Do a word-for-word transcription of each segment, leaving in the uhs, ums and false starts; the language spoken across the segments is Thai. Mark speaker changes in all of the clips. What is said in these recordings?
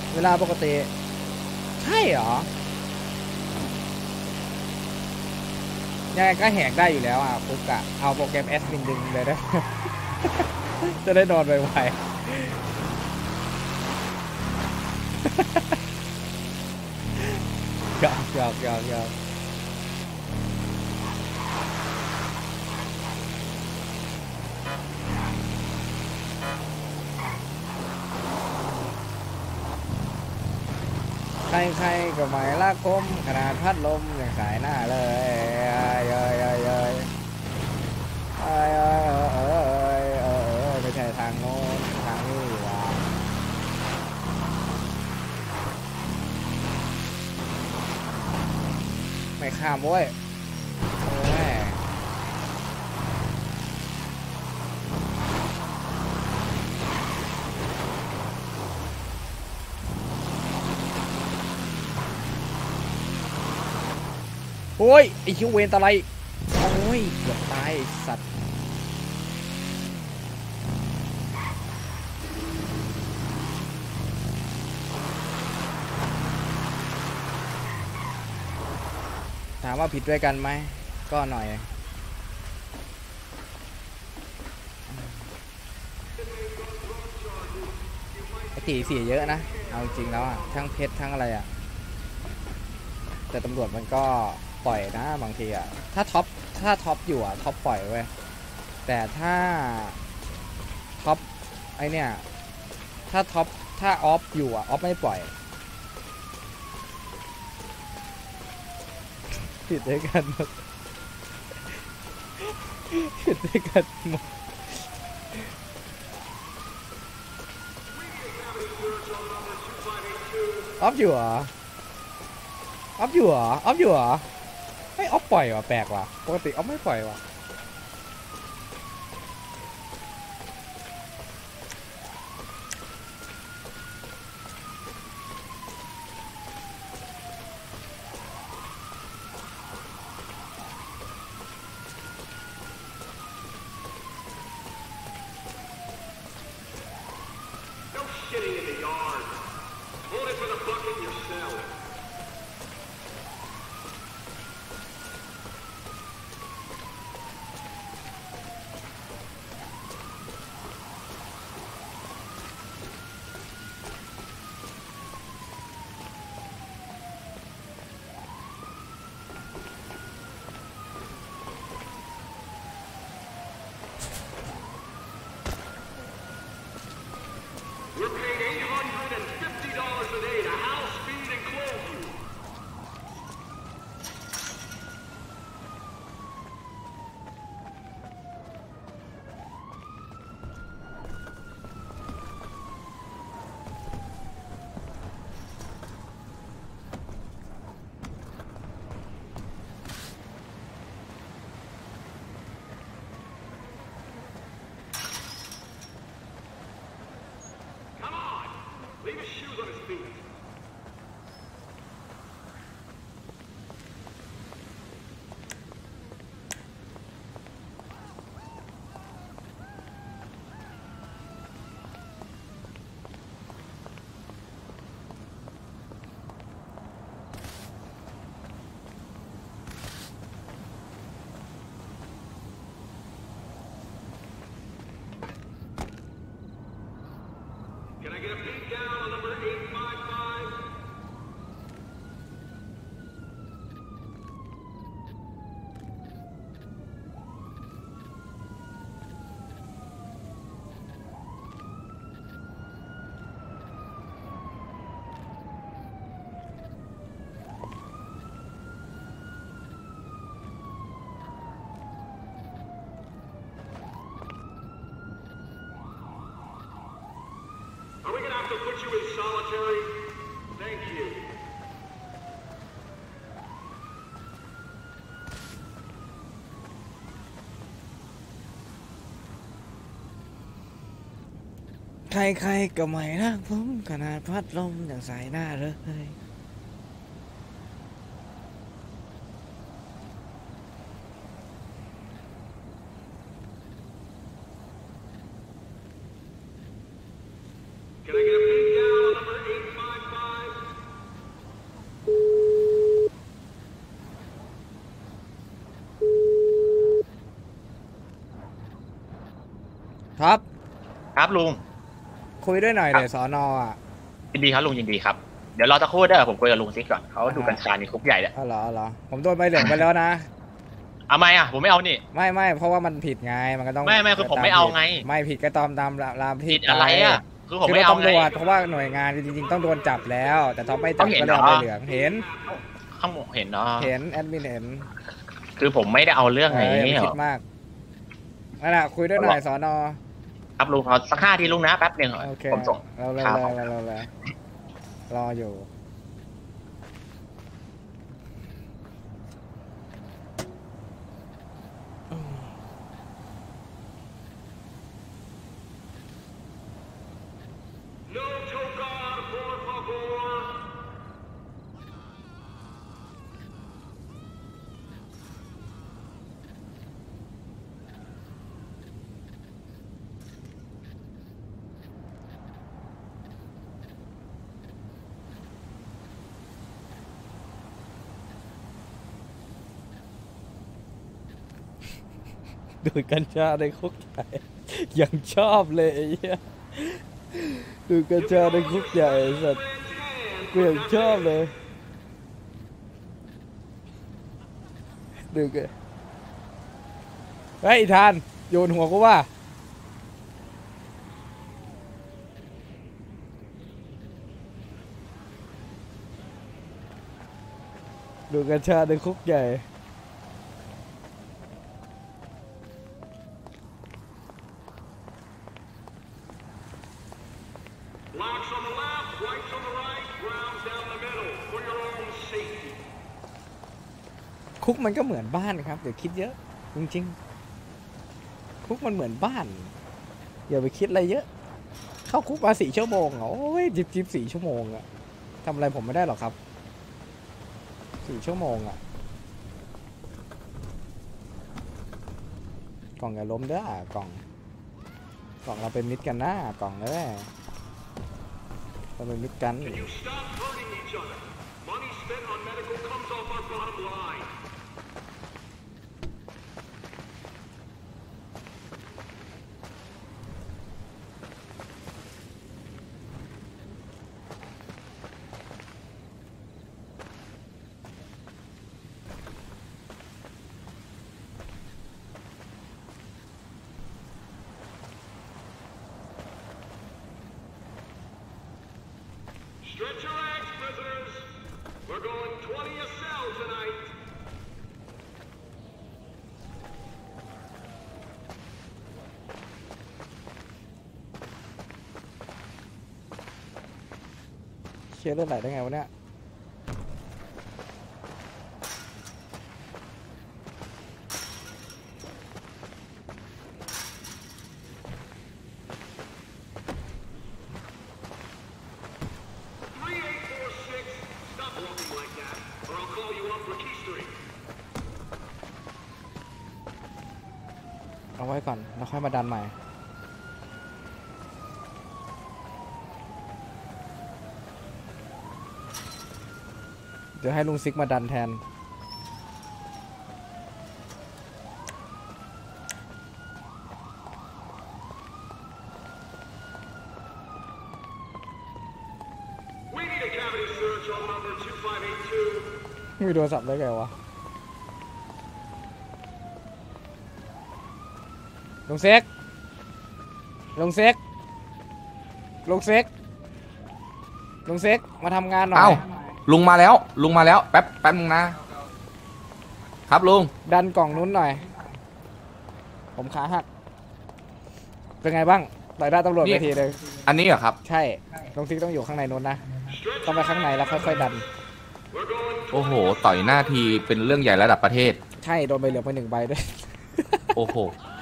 Speaker 1: เวลาปกติใช่เหรอยังไงก็แหกได้อยู่แล้วอ่ะฟุกอะเอาโปรแกรมแอดมินดึงเลยนะ จะได้นอนไวๆหยอกหยอกหยอกหยอกใครๆก็ไม่ละคมขนาดพัดลมยังสายหน้าเลยเย้ยเย้ยเย้ยเอ้ยเอ้ยเอ้ยเอ้ยไม่ใช่ทางโน้นทางนี้ว่ะไม่ข้ามเว้ยโอ้ยโอ้ยไอคิวเวนตะไลโอ้ยเกือบตายสัตว์ถามว่าผิดด้วยกันไหมก็หน่อยไอตีเสียเยอะนะเอาจริงแล้วอ่ะทั้งเพชรทั้งอะไรอ่ะแต่ตำรวจมันก็ปล่อยนะบางทีอ่ะถ้าท็อปถ้าท็อปอยู่อ่ะท็อปปล่อยเว้ยแต่ถ้าท็อปไอเนี่ยถ้าท็อปถ้าออฟอยู่อ่ะออฟไม่ปล่อยผิดด้วยกันหมดผิดด้วยกันหมดออฟอยู่เหรอออฟอยู่เหรอออฟอยู่เหรอไม่ออฟปล่อยว่ะแปลกว่ะปกติออฟไม่ปล่อยว่ะใครๆก็ไม่รักผมขนาดพัดลมอย่างสายหน้าเลยท็อป
Speaker 2: ครับลุง
Speaker 1: คุยด้วยหน่อยเลยสอนอ่ะ
Speaker 2: ยินดีครับลุงยินดีครับเดี๋ยวรอตะคู่เด้อผมคุยกับลุงซิก่อนเขาดูกัญชาในคุกใหญ่เลย
Speaker 1: อ๋อเหรอเหรอผมโดนใบเหลืองไปแล้วนะ
Speaker 2: เอาไหมอ่ะผมไม่เอานี่
Speaker 1: ไม่ไม่เพราะว่ามันผิดไงมันก็ต้อง
Speaker 2: ไม่ไม่คือผมไม่เอาไง
Speaker 1: ไม่ผิดก็ตามตามราม
Speaker 2: ผิดอะไรอ่ะคือผมไม่เอา
Speaker 1: ตำรวจเพราะว่าหน่วยงานจริงๆต้องโดนจับแล้วแต่ท็อปไม่จับก็เลยเอาใบเหลืองเห็น
Speaker 2: ข้างเห็นเนาะ
Speaker 1: เห็นแอดมินเห็น
Speaker 2: คือผมไม่ได้เอาเรื่องไง
Speaker 1: คิดมากนั่นแหละคุยด้วยหน่อยสอนอ
Speaker 2: ครับลุงขอสักห้าทีลุงนะแป๊บหนึ่งผมส่ง
Speaker 1: เราเลยเราเลยรออยู่ดูกัญชาในคุกใหญ่ยังชอบเลยไอ้เหี้ยดูกัญชาในคุกใหญ่สัตว์กูยังชอบเลยดูกันเฮ้ยทานโยนหัวกูว่าดูกัญชาในคุกใหญ่คุกมันก็เหมือนบ้านครับเดี๋ยวคิดเยอะจริงๆคุกมันเหมือนบ้านอย่าไปคิดอะไรเยอะเข้าคุกมาสี่ชั่วโมงโอ้ยจิบจิบสี่ชั่วโมงอะทำอะไรผมไม่ได้หรอกครับสี่ชั่วโมงอะกล่องอย่าล้มเด้อกล่องกล่องเราเป็นมิตรกันนะกล่องเลยเราเป็นมิตรกัน
Speaker 3: Stretch your legs, prisoners. We're going twenty a cell tonight.
Speaker 1: เชื่อเรื่องไหนได้ไงวะเนี่ยเอาไว้ก่อนแล้วค่อยมาดันใหม่เดี๋ยวให้ลุงซิกมาดันแทนมีโทรศัพท์ได้ไงวะลุงเซ็กลุงเซ็กลุงเซ็กลุงเซ็กมาทำงานหน่อย
Speaker 4: ลุงมาแล้วลุงมาแล้วแป๊บแป๊บนึงนะครับลุง
Speaker 1: ดันกล่องนู้นหน่อยผมขาหักเป็นไงบ้างต่อยได้ตำรวจไปทีเลย
Speaker 4: อันนี้เหรอครับ
Speaker 1: ใช่ลุงซิกต้องอยู่ข้างในนู้นนะต้องไปข้างในแล้วค่อยๆดัน
Speaker 4: โอ้โหต่อยหน้าทีเป็นเรื่องใหญ่ระดับประเทศ
Speaker 1: ใช่โดนใบเหลืองไปหนึ่งใบด้วย
Speaker 4: โอ้โห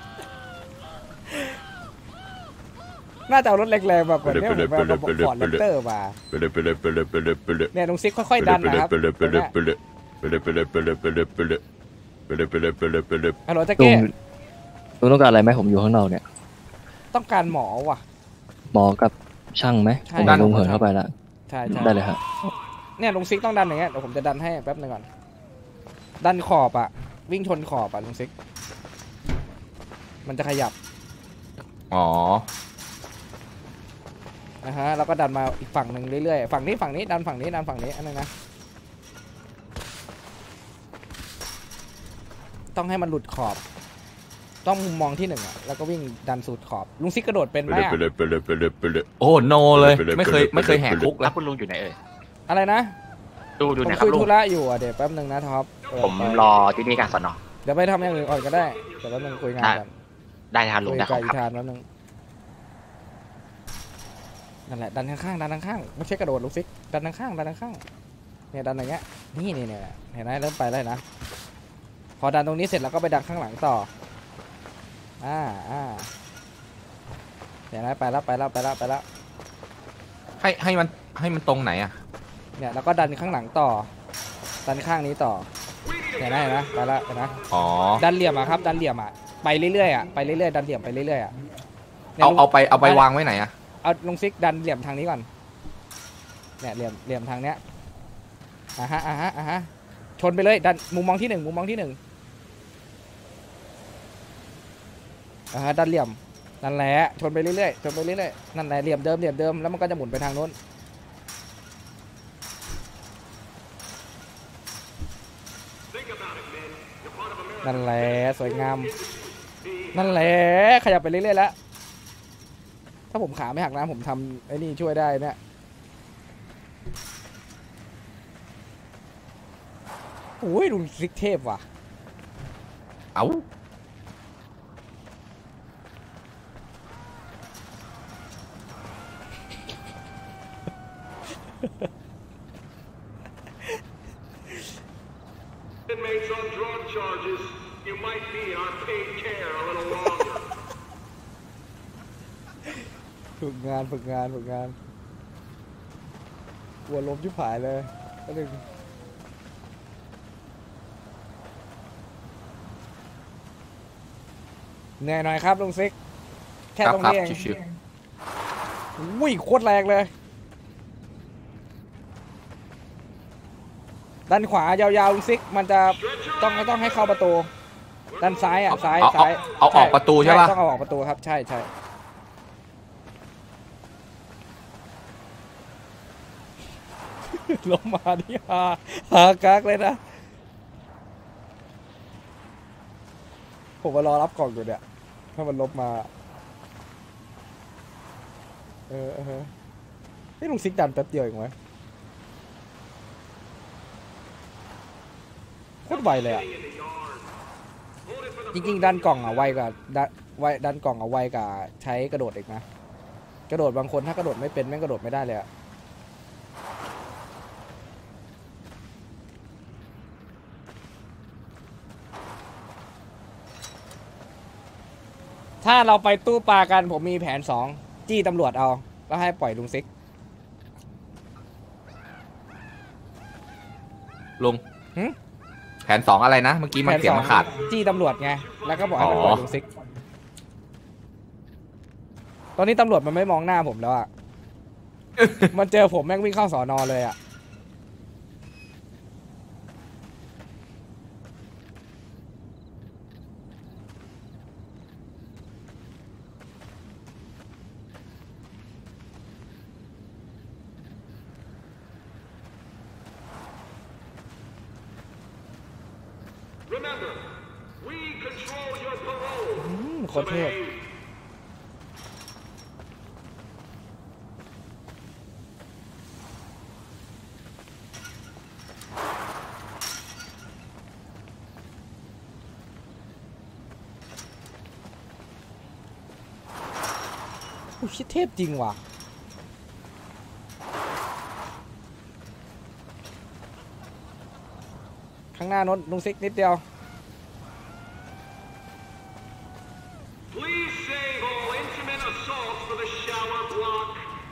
Speaker 1: น่าจะเอารถแรงๆแบบแบบนี้แบบระบบฟอร์ดแรปเตอร์มาเนี่ยลุงซิกค่อยๆดันนะครับฮัลโหลแจ็คเก้
Speaker 5: ลุงต้องการอะไรไหมผมอยู่ข้างนอกเนี่ย
Speaker 1: ต้องการหมอว่ะ
Speaker 5: หมอกับช่างไหมผมดันลุงเหินเข้าไปละ
Speaker 1: ใช่ใช่
Speaker 5: ได้เลยครับ
Speaker 1: เนี่ยลุงซิกต้องดันอย่างเงี้ยเดี๋ยวผมจะดันให้แป๊บนึงก่อนดันขอบอ่ะวิ่งชนขอบอ่ะลุงซิกมันจะขยับ
Speaker 4: อ๋อ
Speaker 1: นะฮะแล้วก็ดันมาอีกฝั่งหนึ่งเรื่อยๆฝั่งนี้ฝั่งนี้ดันฝั่งนี้ดันฝั่งนี้อันนึงนะต้องให้มันหลุดขอบต้องมุมมองที่หนึ่งอ่ะแล้วก็วิ่งดันสูดขอบลุงซิกกระโดดเป็นไหมอ่ะ
Speaker 4: โอ้โนเลยไม่เคยไม่เคยแหกคุก
Speaker 2: แล้
Speaker 4: แล้ว ว
Speaker 2: คุณลุงอยู่ไหนเอ่ย
Speaker 1: อะไรนะ
Speaker 2: ดูดู
Speaker 1: ผม
Speaker 2: นะครั
Speaker 1: คุ
Speaker 2: บ
Speaker 1: ย
Speaker 2: ลุง
Speaker 1: ธุระอยู่อ่ะเดี๋ยวแป๊บหนึ่งนะท็อปเปิด
Speaker 2: ผม
Speaker 1: ไป
Speaker 2: รอที่นี่การสอนอ
Speaker 1: เดี๋ยวไปทำอย่างอื่นก่อนก็ได้เดี๋ยวแป๊บหนึงคุยงานก่อน
Speaker 2: ได้ครับลุ
Speaker 1: คุ
Speaker 2: ง
Speaker 1: ย
Speaker 2: ได้ค
Speaker 1: กับ
Speaker 2: รับ
Speaker 1: อีธานแป๊บหนึงนั่นแหละดันข้างๆดันข้างๆไม่ใช่กระโดดลุงซิกดันข้างๆดันข้างๆเนี่ยดันอย่างเงี้ยนี่นี่เนี่ยเห็นไหมเริ่มไปแล้วนะพอดันตรงนี้เสร็จแล้วก็ไปดันข้างหลังต่ออ่าอ่าเห็นไหมไปแล้วไปแล้วไปแล้วไปแล้ว
Speaker 4: ให้ให้มันให้มันตรงไหนอ่ะ
Speaker 1: เนี่ยแล้วก็ดันข้างหลังต่อ ดันข้างนี้ต่อเห็นไหมเห็นไหมไปแล้วเห็นไหม
Speaker 4: อ๋อ
Speaker 1: ดันเหลี่ยมอะครับดันเหลี่ยมอะไปเรื่อยๆอะไปเรื่อยๆดันเหลี่ยมไปเรื่อยๆอะนี่ย
Speaker 4: เอา
Speaker 1: ลุง
Speaker 4: เอาไปเอาไปวางไว้ไหนอ่ะ
Speaker 1: เอาลงซิกดันเหลี่ยมทางนี้ก่อนเนี่ยเหลี่ยมเหลี่ยมทางเนี้ยอ่ะฮะอ่ะฮะอ่ะฮะชนไปเลยดันมุมมองที่หนึ่งมุมมองที่หนึ่งอ่ะฮะดันเหลี่ยมนั่นแหละชนไปเรื่อยๆชนไปเรื่อยๆนั่นแหละเหลี่ยมเดิมเหลี่ยมเดิมแล้วมันก็จะหมุนไปทางโน้น
Speaker 3: Think about it, man. You're part of America.
Speaker 1: นั่นแหละสวยงามนั่นแหละขยับไปเรื่อยๆแล้วถ้าผมขาไม่หักนะผมทำไอ้นี่ช่วยได้เนี่ยโอ้ยลุงซิกเทพว่ะ
Speaker 4: เอา
Speaker 3: Inmates on drug charges. You might be in our paid care a little longer.
Speaker 1: ฝึกงานฝึกงานฝึกงานกลัวล้มชิบหายเลยก็หนึ่งเหนื่อยหน่อยครับลุงซิกแค่
Speaker 4: ครับ
Speaker 1: ตรง
Speaker 4: ครับ
Speaker 1: นี้เอง
Speaker 4: ชิว
Speaker 1: อุ้ยโคตรแรงเลยด้านขวายาวๆลุงซิกมันจะต้องต้องให้เข้าประตูด้านซ้ายอ่ะซ้าย
Speaker 4: เอาเอา
Speaker 1: ซ้าย
Speaker 4: เอาออกประตูใช่ปะ
Speaker 1: ต้องเอาออกประตูครับใช่ใช่ลงมาที่หาหากากเลยนะผมมารอรับกล่องอยู่เนี่ยถ้ามันลบมาเออเออนี่ลุงซิกดันแป๊บเดียวเองไหมโคตรไวเลยอ่ะจริงๆดันกล่องอ่ะไวกว่าดันไวดันกล่องอ่ะไวกว่าใช้กระโดดอีกนะกระโดดบางคนถ้ากระโดดไม่เป็นแม่งกระโดดไม่ได้เลยอ่ะถ้าเราไปตู้ปลากันผมมีแผนสองจี้ตำรวจเอาแล้วให้ปล่อยลุงซิก
Speaker 4: ๆลุง
Speaker 1: หึ
Speaker 4: แผนสองอะไรนะ เมื่อกี้มันเสียงมันขาด
Speaker 1: จี้ตำรวจไงแล้วก็บอกให้มันปล่อย
Speaker 4: อ๋อ
Speaker 1: ลุงซิก ตอนนี้ตำรวจมันไม่มองหน้าผมแล้วอ่ะ มันเจอผมแม่งวิ่งเข้าสอนอเลยอ่ะ
Speaker 3: Remember, we control your parole.
Speaker 1: อืมโคตรเทพ
Speaker 3: Behave.
Speaker 1: โอ้ชิเทพจริงว่ะ ข้างหน้าโน้นลุงซิกนิดเดียว
Speaker 3: Please save all intimate assaults for the shower block.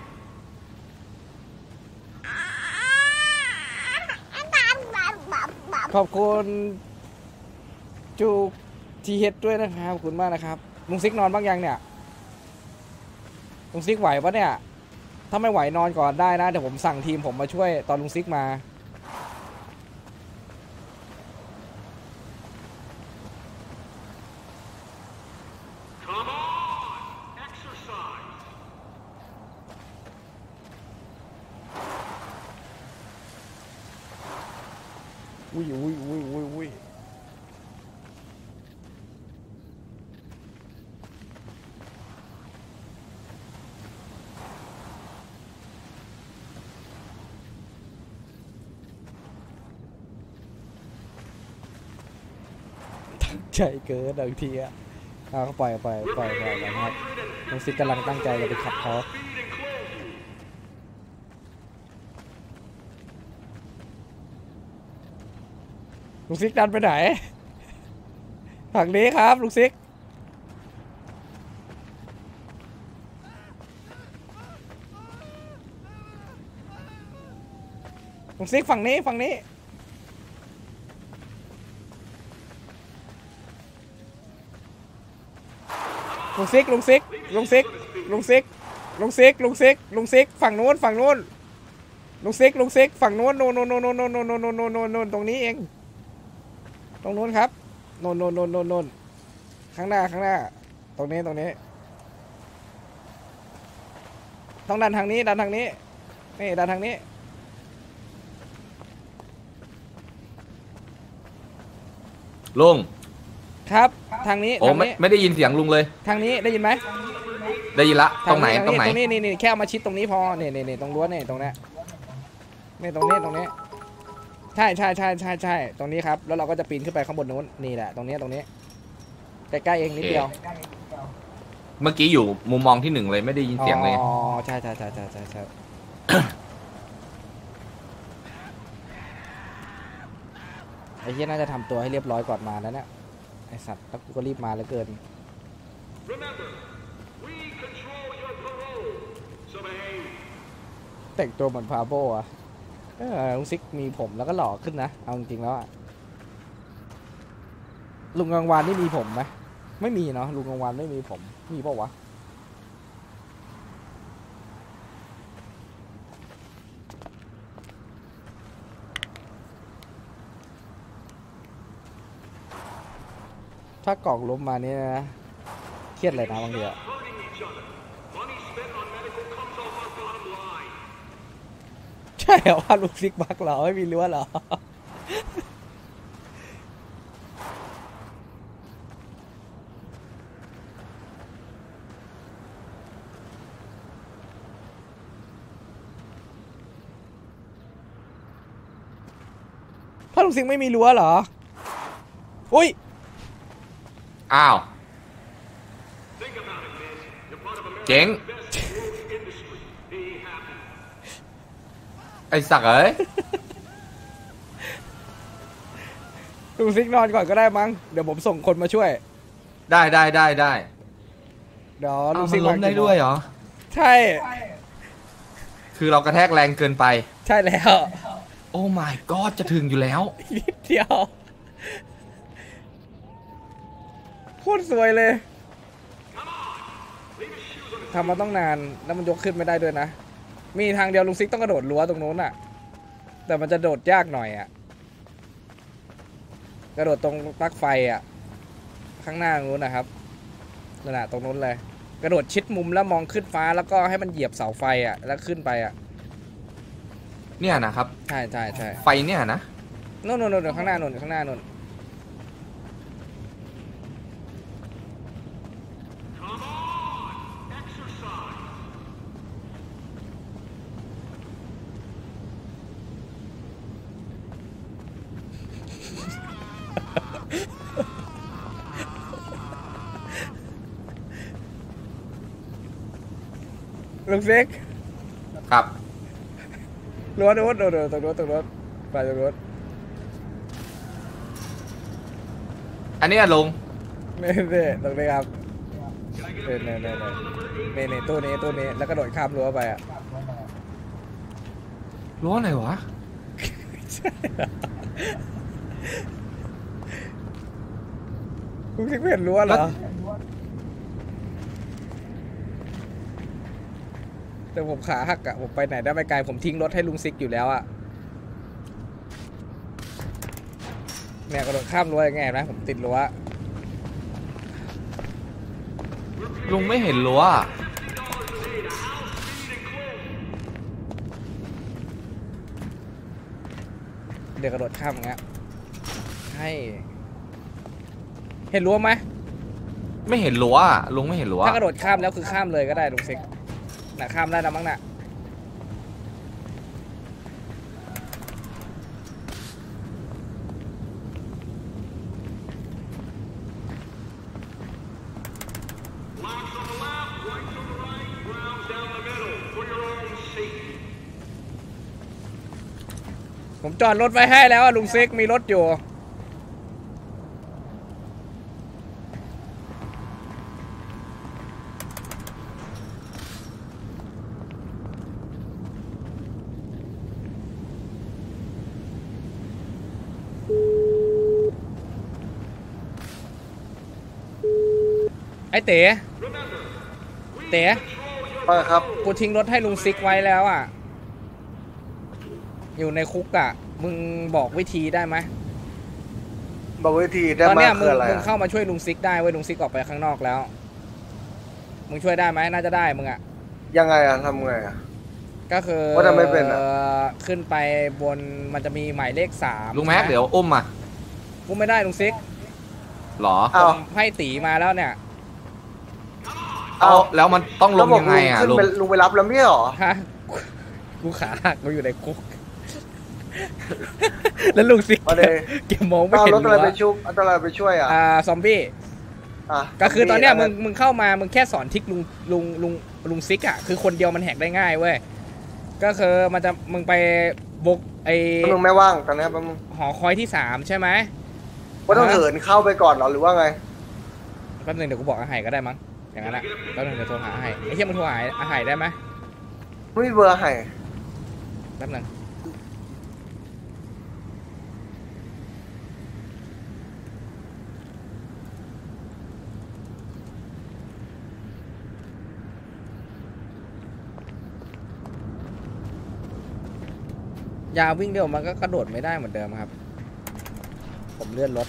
Speaker 1: ขอบคุณจูทีเฮดด้วยนะครับขอบคุณมากนะครับลุงซิกนอนบ้างยังเนี่ยลุงซิกไหวปะเนี่ยถ้าไม่ไหวนอนก่อนได้นะเดี๋ยวผมสั่งทีมผมมาช่วยตอนลุงซิกมา
Speaker 3: Come on!
Speaker 1: อุ้ยอุ้ยอุ้ยอุ้ยอุ้ยใจเกินบางทีอะเอาเขาปล่อยปล่อยปล่อยปล่อยนะครับลุงซิกกำลังตั้งใจจะไปขับเขาลุงซิกดันไปไหนฝั่งนี้ครับลุงซิกลุงซิกฝั่งนี้ฝั่งนี้ลุงซิกลุงซิกลุงซิกลุงซิกลุงซิกลุงซิกลุงซิกฝั่งนู้นฝั่งนู้นลุงซิกลุงซิกฝั่งนู้นโน่นโน่นโน่นโน่นโน่นโน่นโน่นโน่นโน่นโน่นตรงนี้เองตรงนู้นครับโน่นโน่นโน่นโน่นโน่นข้างหน้าข้างหน้าตรงนี้ตรงนี้ต้องดันทางนี้ดันทางนี้นี่ดันทางนี้
Speaker 4: ลุง
Speaker 1: ครับทางนี้
Speaker 4: โอ้ไม่ไม่ได้ยินเสียงลุงเลย
Speaker 1: ทางนี้ได้ยินไหม
Speaker 4: ได้ยินละตรงไหนตรงไหน
Speaker 1: ตรงนี้นี่นี่แค่เอามาชิดตรงนี้พอเนี่ยเนี่ยเนี่ยตรงรั้วเนี่ยตรงนี้นี่ตรงนี้ตรงนี้ใช่ใช่ใช่ใช่ใช่ตรงนี้ครับแล้วเราก็จะปีนขึ้นไปข้างบนนู้นนี่แหละตรงนี้ตรงนี้ใกล้ๆเองนิดเดียว
Speaker 4: เมื่อกี้อยู่มุมมองที่หนึ่งเลยไม่ได้ยินเสียงเลย
Speaker 1: อ๋อใช่ใช่ใช่ใช่ใช่ใช่ไอ้เหี้ยน่าจะทำตัวให้เรียบร้อยก่อนมาแล้วเนี่ยไอ้สัตว์แล้วกูก็รีบมาเหลือเกินแต่งตัวเหมือนพาโบอะเออลุงซิกมีผมแล้วก็หล่อขึ้นนะเอาจริงๆแล้วอะลุงกลางวานนี่มีผมไหมไม่มีเนาะลุงกลางวานไม่มีผมมีเปล่าวะถ้ากล่องล้มมานี่นะเครียดเลยนะบางทีอะใช่เหรอว่าลูกซิกบักเหรอไม่มีรั้วเหรอพ่อลูกซิกไม่มีรั้วเหรออุ้ย
Speaker 4: อ้าวเจ๋งไอ้สักเอ้ย
Speaker 1: ลุงซิกนอนก่อนก็ได้มั้งเดี๋ยวผมส่งคนมาช่วย
Speaker 4: ได้ได้ได้ได้
Speaker 1: เดี๋ยวลุงซิก
Speaker 4: ล้มได้ด้วยเหรอ
Speaker 1: ใช่
Speaker 4: คือเรากระแทกแรงเกินไป
Speaker 1: ใช่แล้ว
Speaker 4: โอ้ my god จะถึงอยู่แล้ว
Speaker 1: นิดเดียวโคตรสวยเลยทำมาต้องนานแล้วมันยกขึ้นไม่ได้ด้วยนะมีทางเดียวลุงซิกต้องกระโดดรั้วตรงนู้นอ่ะแต่มันจะโดดยากหน่อยอ่ะกระโดดตรงปลั๊กไฟอ่ะข้างหน้านู้นนะครับนั่นแหละตรงนู้นเลยกระโดดชิดมุมแล้วมองขึ้นฟ้าแล้วก็ให้มันเหยียบเสาไฟอ่ะแล้วขึ้นไปอ่ะ
Speaker 4: เนี่ยนะครับ
Speaker 1: ใช่ใช่ใช่
Speaker 4: ไฟเนี่ยนะ
Speaker 1: โน่นโน่นโน่นข้างหน้าโน่นข้างหน้าโน่นลุงซิก
Speaker 4: ครับ
Speaker 1: รถรถรถตรงรถตรงรถไปตรงรถ
Speaker 4: อันนี้ลุง
Speaker 1: นี่นี่ตรงนี้ครับนี่นี่นี่นี่นี่ตู้นี้ตู้นี้แล้วก็โดดข้ามรั้วไปอ่ะ
Speaker 4: รั้วไหนวะ
Speaker 1: ลุงซิกเห็นรั้วเหรอแต่ผมขาหักอะผมไปไหนได้ไม่ไกลผมทิ้งรถให้ลุงซิกอยู่แล้วอะเนี่ยกระโดดข้ามรั้วยังไงนะผมติดรั้ว
Speaker 4: ลุงไม่เห็นรั้ว
Speaker 1: เดี๋ยวกระโดดข้ามอย่างเงี้ยช่เห็นรั้วไหม
Speaker 4: ไม่เห็นรั้วอะลุงไม่เห็นรั้ว
Speaker 1: ถ้ากระโดดข้ามแล้วคือข้ามเลยก็ได้ลุงซิกน่ะข้ามได้แล้วมั้งน่ะผมจอดรถไว้ให้แล้วอะลุงซิกมีรถอยู่ไอ้เต๋เต๋
Speaker 6: ไปครับ
Speaker 1: กูทิ้งรถให้ลุงซิกไว้แล้วอ่ะอยู่ในคุกอ่ะมึงบอกวิธีได้ไหม
Speaker 6: บอกวิธีได้
Speaker 1: ตอน
Speaker 6: ไหม
Speaker 1: เนี้ยมึ
Speaker 6: คื
Speaker 1: ง
Speaker 6: ออะไร
Speaker 1: มึง
Speaker 6: อะ
Speaker 1: เข้ามาช่วยลุงซิกได้เว้ยลุงซิกออกไปข้างนอกแล้วมึงช่วยได้ไหมน่าจะได้มึงอ่ะ
Speaker 6: ยังไงอะทำไงอะ
Speaker 1: ก็คือ
Speaker 6: ว่าทำไมเป็นอะ
Speaker 1: ขึ้นไปบนมันจะมีหมายเลขสาม
Speaker 4: ลุงแม็กเดี๋ยวอุ้มมา
Speaker 1: กูไม่ได้ลุงซิก
Speaker 4: หรอ
Speaker 6: อ้าว
Speaker 1: ผมให้ตีมาแล้วเนี่ย
Speaker 4: เอาแล้วมันต้องลงยังไงอ่ะ
Speaker 6: แล้ว
Speaker 4: ลุ
Speaker 6: บ
Speaker 4: ง
Speaker 6: กลุงขึ้นไปลุงไปรับแล้วไม่ใช่หรอ
Speaker 1: ฮะกูขาหักกูอยู่ในคุก แล้วลุงซิก
Speaker 6: เอาเลย
Speaker 1: เก็บมองไม่
Speaker 6: เอา
Speaker 1: เห็น
Speaker 6: รถอะไรไป
Speaker 1: รั้ว
Speaker 6: ชุบเอาอะไรไปช่วยอ่ะ
Speaker 1: อ่าซอมบี้
Speaker 6: อ่ะ
Speaker 1: ก็คือตอนเนี้ยมึง
Speaker 6: ะ
Speaker 1: มึงเข้ามามึงแค่สอนทิกลุงลุงลุงลุงซิกอ่ะคือคนเดียวมันแหกได้ง่ายเว้ยก็คือมันจะมึงไปบุกไอ
Speaker 6: ไรมึงไม่ว่างตอนนี้แป๊บนึง
Speaker 1: หอคอยที่สามใช่ไหม
Speaker 6: ว่าต้องเหินเข้าไปก่อนเหรอหรือว่าไง
Speaker 1: แป๊บนึงเดี๋ยวกูบอกอาหายก็ได้มั้งอย่างนั้นอ่ะแป๊บนึงเดี๋ยวโทรหาอาหายไอ้เหี้ยมึงโทรหาอาหายได้ไหม
Speaker 6: ไม่มีเบอร์ให้
Speaker 1: แป๊บนึงยาวิ่งเร็วมันก็กระโดดไม่ได้เหมือนเดิมครับผมเลื่อนรถ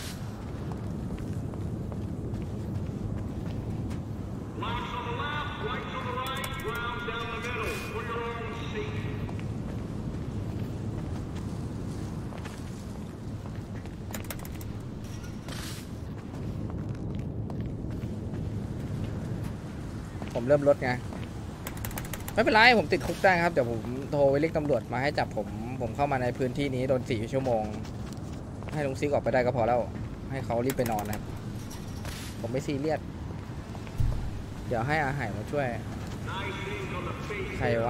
Speaker 1: ผมเริ่มรถไงไม่เป็นไรผมติดคุกได้ครับเดี๋ยวผมโทรไปเรียกตำรวจมาให้จับผมผมเข้ามาในพื้นที่นี้โดนสี่ชั่วโมงให้ลุงซิกออกไปได้ก็พอแล้วให้เขารีบไปนอนนะครับผมไม่ซีเรียสเดี๋ยวให้อาหารมาช่วยใครวะ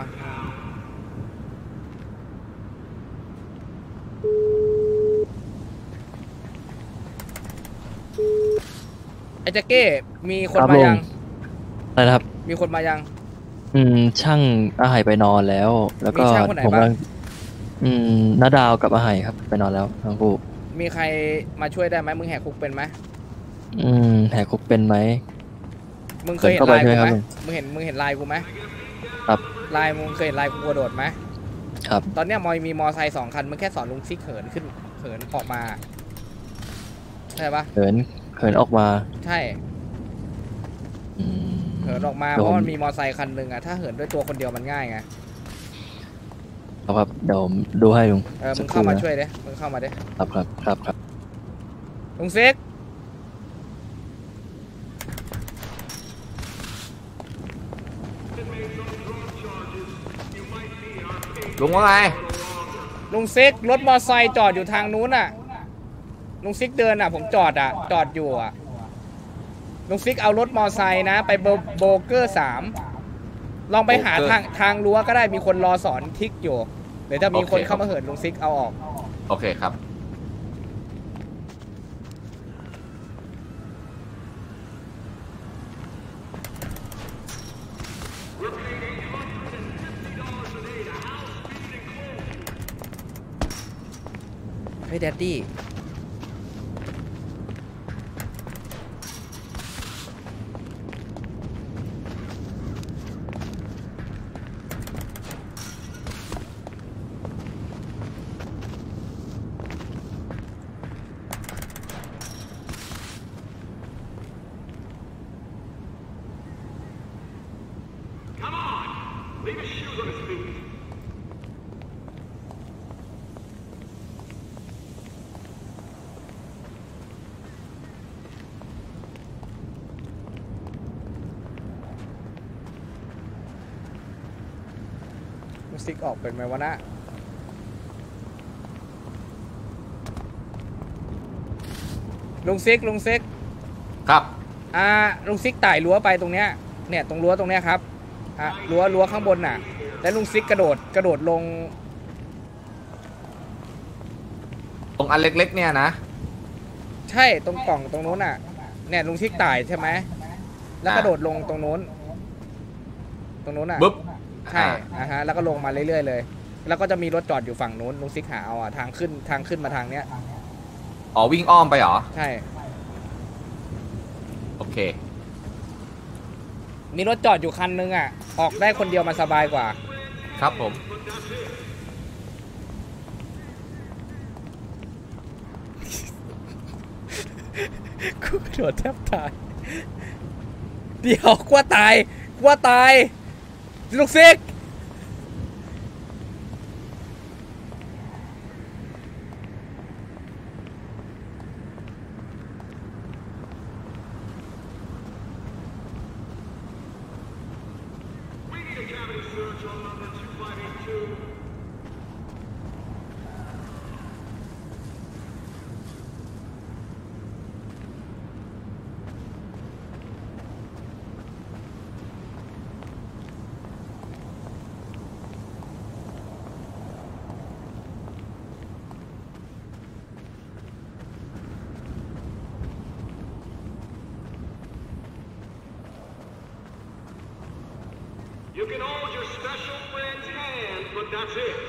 Speaker 1: ไอ้แจ็คเก้มีคนมายัง
Speaker 5: อะไรนะครับ
Speaker 1: มีคนมายัง
Speaker 5: อืมช่างอาหายไปนอนแล้ว แล้วก็
Speaker 1: มีช่างคนไหน
Speaker 5: ผม
Speaker 1: บ้าง
Speaker 5: กำลังอืมน้าดาวกับอาหายครับไปนอนแล้วทั้งคู่
Speaker 1: มีใครมาช่วยได้ไหมมึงแหกคุกเป็นไหม
Speaker 5: อืมแหกคุกเป็นไหม
Speaker 1: มึงเคยเห็น
Speaker 5: เข้าไป
Speaker 1: ลายกู
Speaker 5: ด้วยครั
Speaker 1: ไหม
Speaker 5: บ
Speaker 1: มึงเห็นมึงเห็นลายกูไหม
Speaker 5: ครับ
Speaker 1: ลายมึงเคยเห็นลายกูกระโดดไหม
Speaker 5: ครับ
Speaker 1: ตอนเนี้ยมอยมีมอไซค์สองคันมึงแค่สอนลุงซิกเหินขึ้นเหินออกมาใช่ปะ
Speaker 5: เหินเหินออกมา
Speaker 1: ใช่
Speaker 5: อืม
Speaker 1: เหินออกมา
Speaker 5: เดี๋
Speaker 1: เพ
Speaker 5: ยวผม
Speaker 1: ราะมันมีมอไซค์คันหนึ่งอะถ้าเหินด้วยตัวคนเดียวมันง่ายไง
Speaker 5: ครับครับเดี๋ยวผมดูให้ลุง
Speaker 1: เออมึ
Speaker 5: สั
Speaker 1: ง
Speaker 5: กค
Speaker 1: เข้า
Speaker 5: รู่
Speaker 1: มา
Speaker 5: นะ
Speaker 1: ช่วยเด้มึงเข้ามาเด้
Speaker 5: ครับครับครับครับ
Speaker 1: ลุงซิก
Speaker 4: ลุงว่าไง
Speaker 1: ลุงซิกรถมอไซค์จอดอยู่ทางนู้นอะลุงซิกเดินอะผมจอดอะจอดอยู่อะลุงซิกเอารถมอไซค์นะ ไปโบโบเกอร์สามลองไปหาทางทางรั้วก็ได้มีคนรอสอนทิกอยู่เดี๋ยวจะมีคนเข้ามาเหินลุงซิกเอาออก
Speaker 4: โอเคครับ
Speaker 1: เฮ้ยแดดดี้ลุงซิกออกเป็นไหมวะนะลุงซิกลุงซิก
Speaker 4: ครับ
Speaker 1: อ่าลุงซิกไต่รั้วไปตรงเนี้ยเนี่ยตรงรั้วตรงเนี้ยครับอ่ะรั้วรั้วข้างบนน่ะแล้วลุงซิกกระโดดกระโดดลง
Speaker 4: ตรงอันเล็กๆเนี่ยนะ
Speaker 1: ใช่ตรงกล่องตรงนู้นน่ะเนี่ยลุงซิกไต่ใช่ไหมแล้วกระโดดลงตรงนู้นตรงนู้นน่ะ
Speaker 4: บึ๊บ
Speaker 1: ใช่
Speaker 4: อ่า
Speaker 1: อ่าฮะแล้วก็ลงมาเรื่อยๆเลยแล้วก็จะมีรถจอดอยู่ฝั่งนู้นลุงซิกหาเอาอ่ะทางขึ้นทางขึ้นมาทางเนี้ย
Speaker 4: อ๋อวิ่งอ้อมไปเหรอ
Speaker 1: ใช่
Speaker 4: โอเค
Speaker 1: มีรถจอดอยู่คันนึงอ่ะออกได้คนเดียวมันสบายกว่า
Speaker 4: ครับผม
Speaker 1: กูกระโดดแทบตายเดี๋ยวกลัวตายกลัวตายลูกซิก
Speaker 3: You can hold your special friend's hand, but that's it.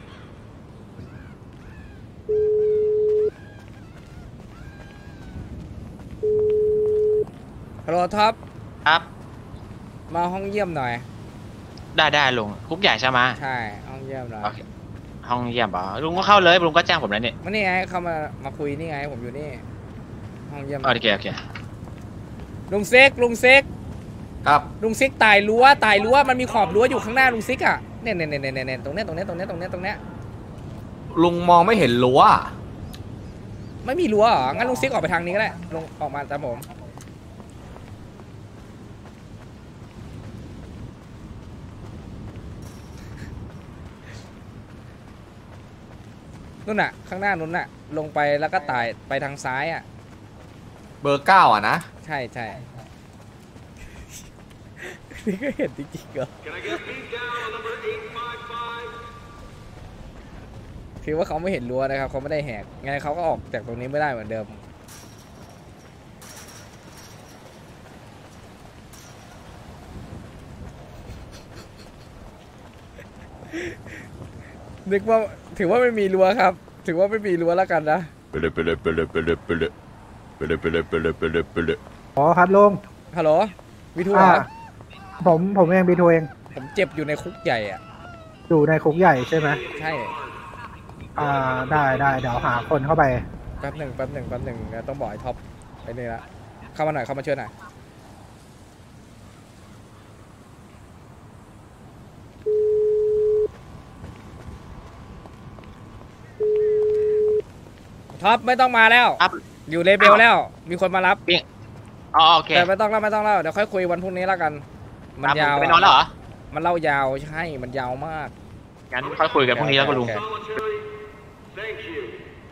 Speaker 1: ฮัลโหลท็อป
Speaker 2: ครับ
Speaker 1: มาห้องเยี่ยมหน่อย
Speaker 2: ได้ได้ลุงคุกใหญ่ใช่ไหม
Speaker 1: ใช่ห้องเยี่ยมหน่อย
Speaker 2: โอเคห้องเยี่ยมป่ะลุงก็เข้าเลยลุงก็แจ้งผมแล้วนี่
Speaker 1: มานี่ไงเข้ามามาคุยนี่ไงผมอยู่นี่ห้องเยี่ยม
Speaker 2: โอเคโอเค
Speaker 1: ลุงซิกลุงซิก
Speaker 4: ครับ
Speaker 1: ลุงซิกตายรั้วตายรั้วมันมีขอบรั้วอยู่ข้างหน้าลุงซิกอ่ะเนี่ยเนี่ยเนี่ยเนี่ยตรงเนี้ยตรงเนี้ยตรงเนี้ยตรงเนี้ยตรงเนี้ย
Speaker 4: ลุงมองไม่เห็นรั้ว
Speaker 1: ไม่มีรั้วเหรองั้นลุงซิกออกไปทางนี้ก็ได้ลงออกมาตามผมนู่นน่ะข้างหน้านู่นน่ะลงไปแล้วก็ตายไปทางซ้ายอ่ะ
Speaker 4: เบอร์เก้าอ่ะนะ
Speaker 1: ใช่ใช่ นี่ก็เห็นจริงๆเหรอ
Speaker 3: Can I get a beat down on number eight five five?
Speaker 1: คือว่าเขาไม่เห็นรั้วนะครับเขาไม่ได้แหกไงเขาก็ออกจากตรงนี้ไม่ได้เหมือนเดิมนึกว่าถือว่าไม่มีรั้วครับถือว่าไม่มีรั้วแล้วกันนะ
Speaker 4: ไปเลยไปเลยไปเลยไปเลยไปเลยไปเลยไปเลยไปเลยไปเลยไปเลย
Speaker 7: อ๋อครับลุง
Speaker 1: ฮัลโหลวิทูเหร
Speaker 7: อ่า
Speaker 1: อ
Speaker 7: ผมผมเองบีทูเอง
Speaker 1: ผมเจ็บอยู่ในคุกใหญ่อ่ะ
Speaker 7: อยู่ในคุกใหญ่ใช่ไหม
Speaker 1: ใช่
Speaker 7: อ่าได้ได้เดี๋ยวหาคนเข้าไป
Speaker 1: แป๊บหนึ่งแป๊บหนึ่งแป๊บหนึ่งเดี๋ยวต้องบอกไอ้ท็อปไอ้นี่ละเข้ามาหน่อยเข้ามาเชิญหน่อยท็อปไม่ต้องมาแล้ว
Speaker 2: ครับ
Speaker 1: อยู่เลเบลแล้วมีคนมารับ
Speaker 2: อ๋อโอเค
Speaker 1: แต่ไม่ต้องแล้วไม่ต้องแล้วเดี๋ยวค่อยคุยวันพรุ่งนี้แล้วกัน มัน
Speaker 2: ครับ
Speaker 1: ยาว
Speaker 2: ผมจะไปนอนแล้วเหรอ
Speaker 1: มันเล่ายาวใช่มันยาวมาก
Speaker 2: งั้นค่อยคุยกันพรุ่งนี้แล้วก็ลุง
Speaker 1: โอเค
Speaker 3: Solitary. Thank you.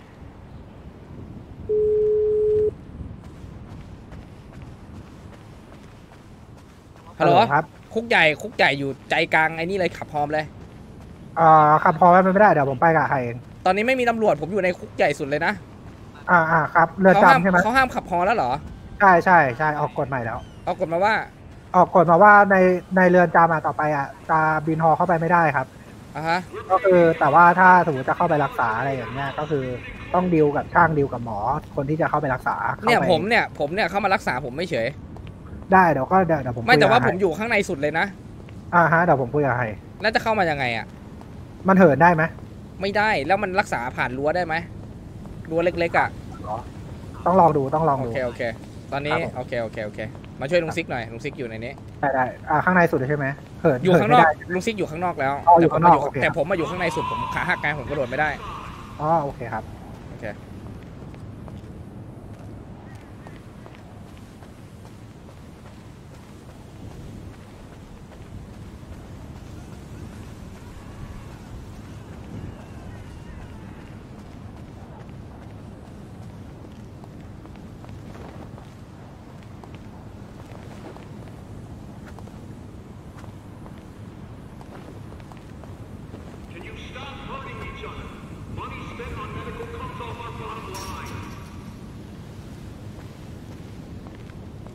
Speaker 1: ฮัลโหล
Speaker 7: ครับ
Speaker 1: คุกใหญ่คุกใหญ่อยู่ใจกลางไอ้นี่เลยขับพร้อมเลย
Speaker 7: อ่าขับพอไม่ไม่ได้เดี๋ยวผมไปกับใครเอง
Speaker 1: ตอนนี้ไม่มีตำรวจผมอยู่ในคุกใหญ่สุดเลยนะ
Speaker 7: อ่าอ่าครับเรือน
Speaker 1: เขาห้าม
Speaker 7: จำใช่ไหม
Speaker 1: เขาห้ามขับพอแล้วเหรอ
Speaker 7: ใช่ใช่ใช่ออกกฎใหม่แล้ว
Speaker 1: เอากฎมาว่า
Speaker 7: ออกกฎมาว่าในในเรือนจำอ่ะต่อไปอ่ะจะบินฮอเข้าไปไม่ได้ครับ
Speaker 1: อ่ะฮะ
Speaker 7: ก็คือแต่ว่าถ้าสมมติจะเข้าไปรักษาอะไรอย่างเงี้ยก็คือต้องดีลกับช่างดีลกับหมอ คนที่จะเข้าไปรักษาข้า
Speaker 1: เนี่ย
Speaker 7: ไป
Speaker 1: ผมเนี่ยผมเนี่ยเข้ามารักษาผมไม่เฉย
Speaker 7: ได้เดี๋ยวก็เดี๋ยวเดี๋ยวผม
Speaker 1: ไม่แต่ว่า
Speaker 7: คุ
Speaker 1: ผ
Speaker 7: ย
Speaker 1: ม
Speaker 7: กับ
Speaker 1: อยู่ข้างในสุดเลยนะ
Speaker 7: อ่าฮะเดี๋ยวผมคุยกับใคร
Speaker 1: แล้วจะเข้ามายังไงอ่ะ
Speaker 7: มันเหินได้ไหม
Speaker 1: ไม่ได้แล้วมันรักษาผ่านรั้วได้ไหมรั้วเล็กๆอ่ะ
Speaker 7: ต้องลองดูต้องลอง
Speaker 1: โอ
Speaker 7: ดู
Speaker 1: เคโอเค ตอนนี้
Speaker 7: ครับผม
Speaker 1: โอเคโอเคโอเคมาช่วยลุงซิกหน่อยลุงซิกอยู่ในนี้
Speaker 7: ได้ได้อ่าข้างในสุดเลยใช่ไหมเหิน
Speaker 1: อยู่
Speaker 7: เหิ
Speaker 1: ข้าง
Speaker 7: ไม่
Speaker 1: นอก
Speaker 7: ได้
Speaker 1: ลุงซิกอยู่ข้างนอกแล้ว
Speaker 7: อ๋ออยู่
Speaker 1: แต่ผม
Speaker 7: ข้างนอก
Speaker 1: มา
Speaker 7: โอเค
Speaker 1: แต่ผมมาอยู่ข้างในสุดผมขาหักไงผมกระโดดไม่ได้
Speaker 7: อ๋อโอเคครับ
Speaker 1: โอเค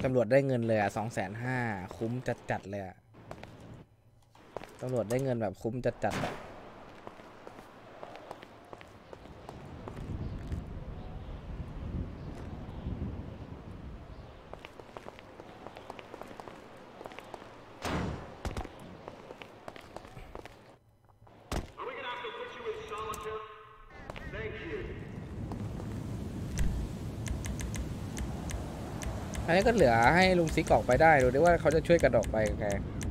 Speaker 1: ตำรวจได้เงินเลยอ่ะสองแสนห้าคุ้มจัดจัดเลยอ่ะตำรวจได้เงินแบบคุ้มจัดจัดอ่ะอันนี้ก็เหลือให้ลุงซิกออกไปได้ดูดิว่าเขาจะช่วยกันออกไปไง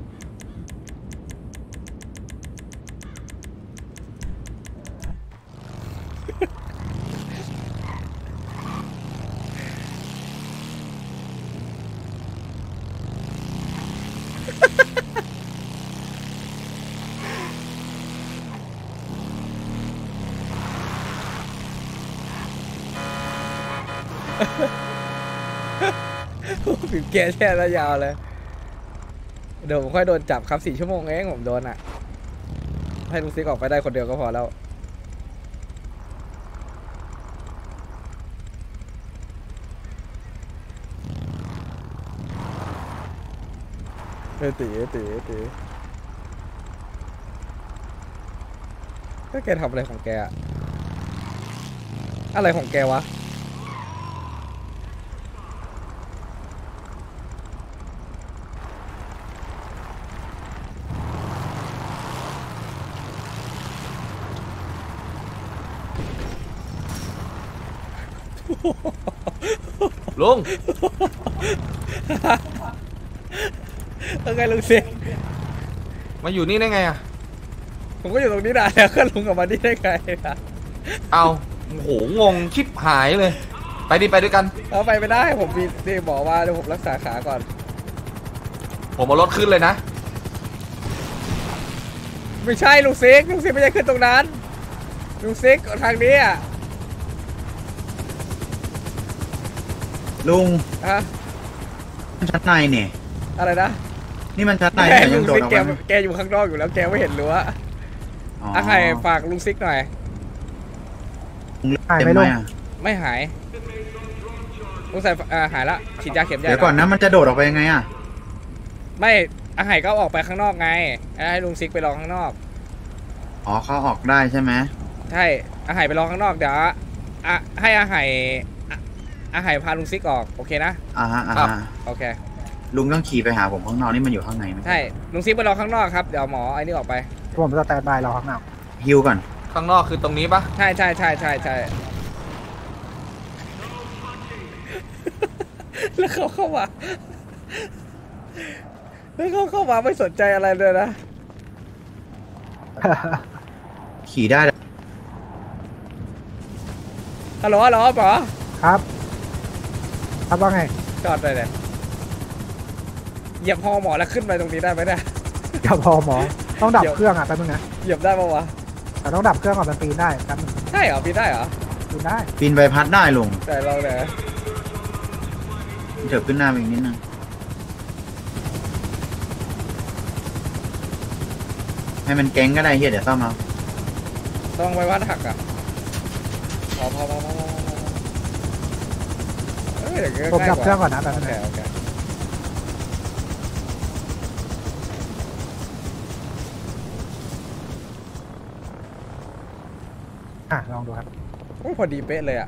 Speaker 1: ผิวแกแช่แล้วยาวเลยเดี๋ยวผมค่อยโดนจับครับสี่ชั่วโมงเองผมโดนอ่ะให้ลุงซิกออกไปได้คนเดียวก็พอแล้วเออตีตีตีก็แกทำอะไรของแกอะอะไรของแกวะ
Speaker 4: ลุง
Speaker 1: แล้วไงลุงซิก
Speaker 4: มาอยู่นี่ได้ไงอ่ะ
Speaker 1: ผมก็อยู่ตรงนี้ได้แล้วก็ลุงกลับมาที่ได้ไงนะ
Speaker 4: เอาโอ้โหงงชิบหายเลย ไปดิไปด้วยกัน
Speaker 1: เอาไปไม่ได้ผมมีนี่บอกว่าเดี๋ยวผมรักษาขาก่อน
Speaker 4: ผมเอารถขึ้นเลยนะ
Speaker 1: ไม่ใช่ลุงซิกลุงซิกไม่ใช่ขึ้นตรงนั้นลุงซิกทางนี้อ่ะ
Speaker 8: ลุง
Speaker 1: ฮะ
Speaker 8: ชั้นในเนี่ย
Speaker 1: อะไรนะ
Speaker 8: นี่มันชั้นใน
Speaker 1: แก
Speaker 8: แต่
Speaker 1: ลุ
Speaker 8: ยัง
Speaker 1: ง
Speaker 8: โดด
Speaker 1: ซิก
Speaker 8: ออก
Speaker 1: แก
Speaker 8: มา
Speaker 1: แกอยู่ข้างนอกอยู่แล้วแกไม่เห็นรั้ว
Speaker 8: อ๋อ
Speaker 1: อ่ะใครฝากลุงซิกหน่อย
Speaker 8: ลุงเต็มไหมอ่ะ
Speaker 1: ไม่หายลุงใส่อ่าหายละฉีดยาเข็มใหญ่
Speaker 8: เดี๋ยวก่อนนะมันจะโดดออกไปยังไงอ่ะ
Speaker 1: ไม่อาหายก็ออกไปข้างนอกไงให้ลุงซิกไปรอข้างนอก
Speaker 8: อ๋อเขาออกได้ใช่ไหม
Speaker 1: ใช่อาหายไปรอข้างนอกเดี๋ยวอ่ะให้อาหายอ่ะอาหายพาลุงซิกออกโอเคนะ
Speaker 8: อ่าฮะอ่าฮะ
Speaker 1: โอเค
Speaker 8: ลุงต้องขี่ไปหาผมข้างนอกนี่มันอยู่ข้างในไหม
Speaker 1: ใช่ลุงซิกไปรอข้างนอกครับเดี๋ยวหมอไอ้นี่ออกไป
Speaker 7: ผมจะแตนบายรอข้างนอก
Speaker 8: ฮิวก่อน
Speaker 4: ข้างนอกคือตรงนี้ปะ
Speaker 1: ใช่ใช่ใช่ใช่ใช่แล้วเขาเข้ามาแล้วเขาเข้ามาไม่สนใจอะไรเลยนะ
Speaker 8: ขี่ได้
Speaker 1: ฮัลโหลฮัลโหลหมอ
Speaker 7: ครับ ครับว่าไง
Speaker 1: จอดเลยเนี่ยเหยียบฮอหมอแล้วขึ้นไปตรงนี้ได้ไหมเนี่ย
Speaker 7: เดี๋ยวพอหมอ ต้องดับเครื่องอ่ะแป๊บนึงนะ
Speaker 1: เหยียบได้ปะวะ
Speaker 7: แต่ต้องดับเครื่องก่อนมันปีนได้แป๊บนึง
Speaker 1: ใช่เหรอพี่ได้เหรอ
Speaker 7: ปีนได้
Speaker 8: ปีนใบพัดได้ลุง
Speaker 1: แต่เราเนี่ย
Speaker 8: เถิบขึ้นหน้าไปอีกนิดนึงให้มันเก๊งก็ได้เฮียเดี๋ยวซ่อมเอา
Speaker 1: ต้องไปวัดหักอ่ะพอพอพอพอพอเอ้ยเดี๋ยว
Speaker 7: ผมดับเครื่องก่อน
Speaker 1: นะ
Speaker 7: นะแป๊บ
Speaker 1: โอ
Speaker 7: นึง
Speaker 1: เค
Speaker 7: นะ
Speaker 1: โอเค
Speaker 7: อ่ะลองดูครับ
Speaker 1: โอ้ยพอดีเป๊ะเลยอ่ะ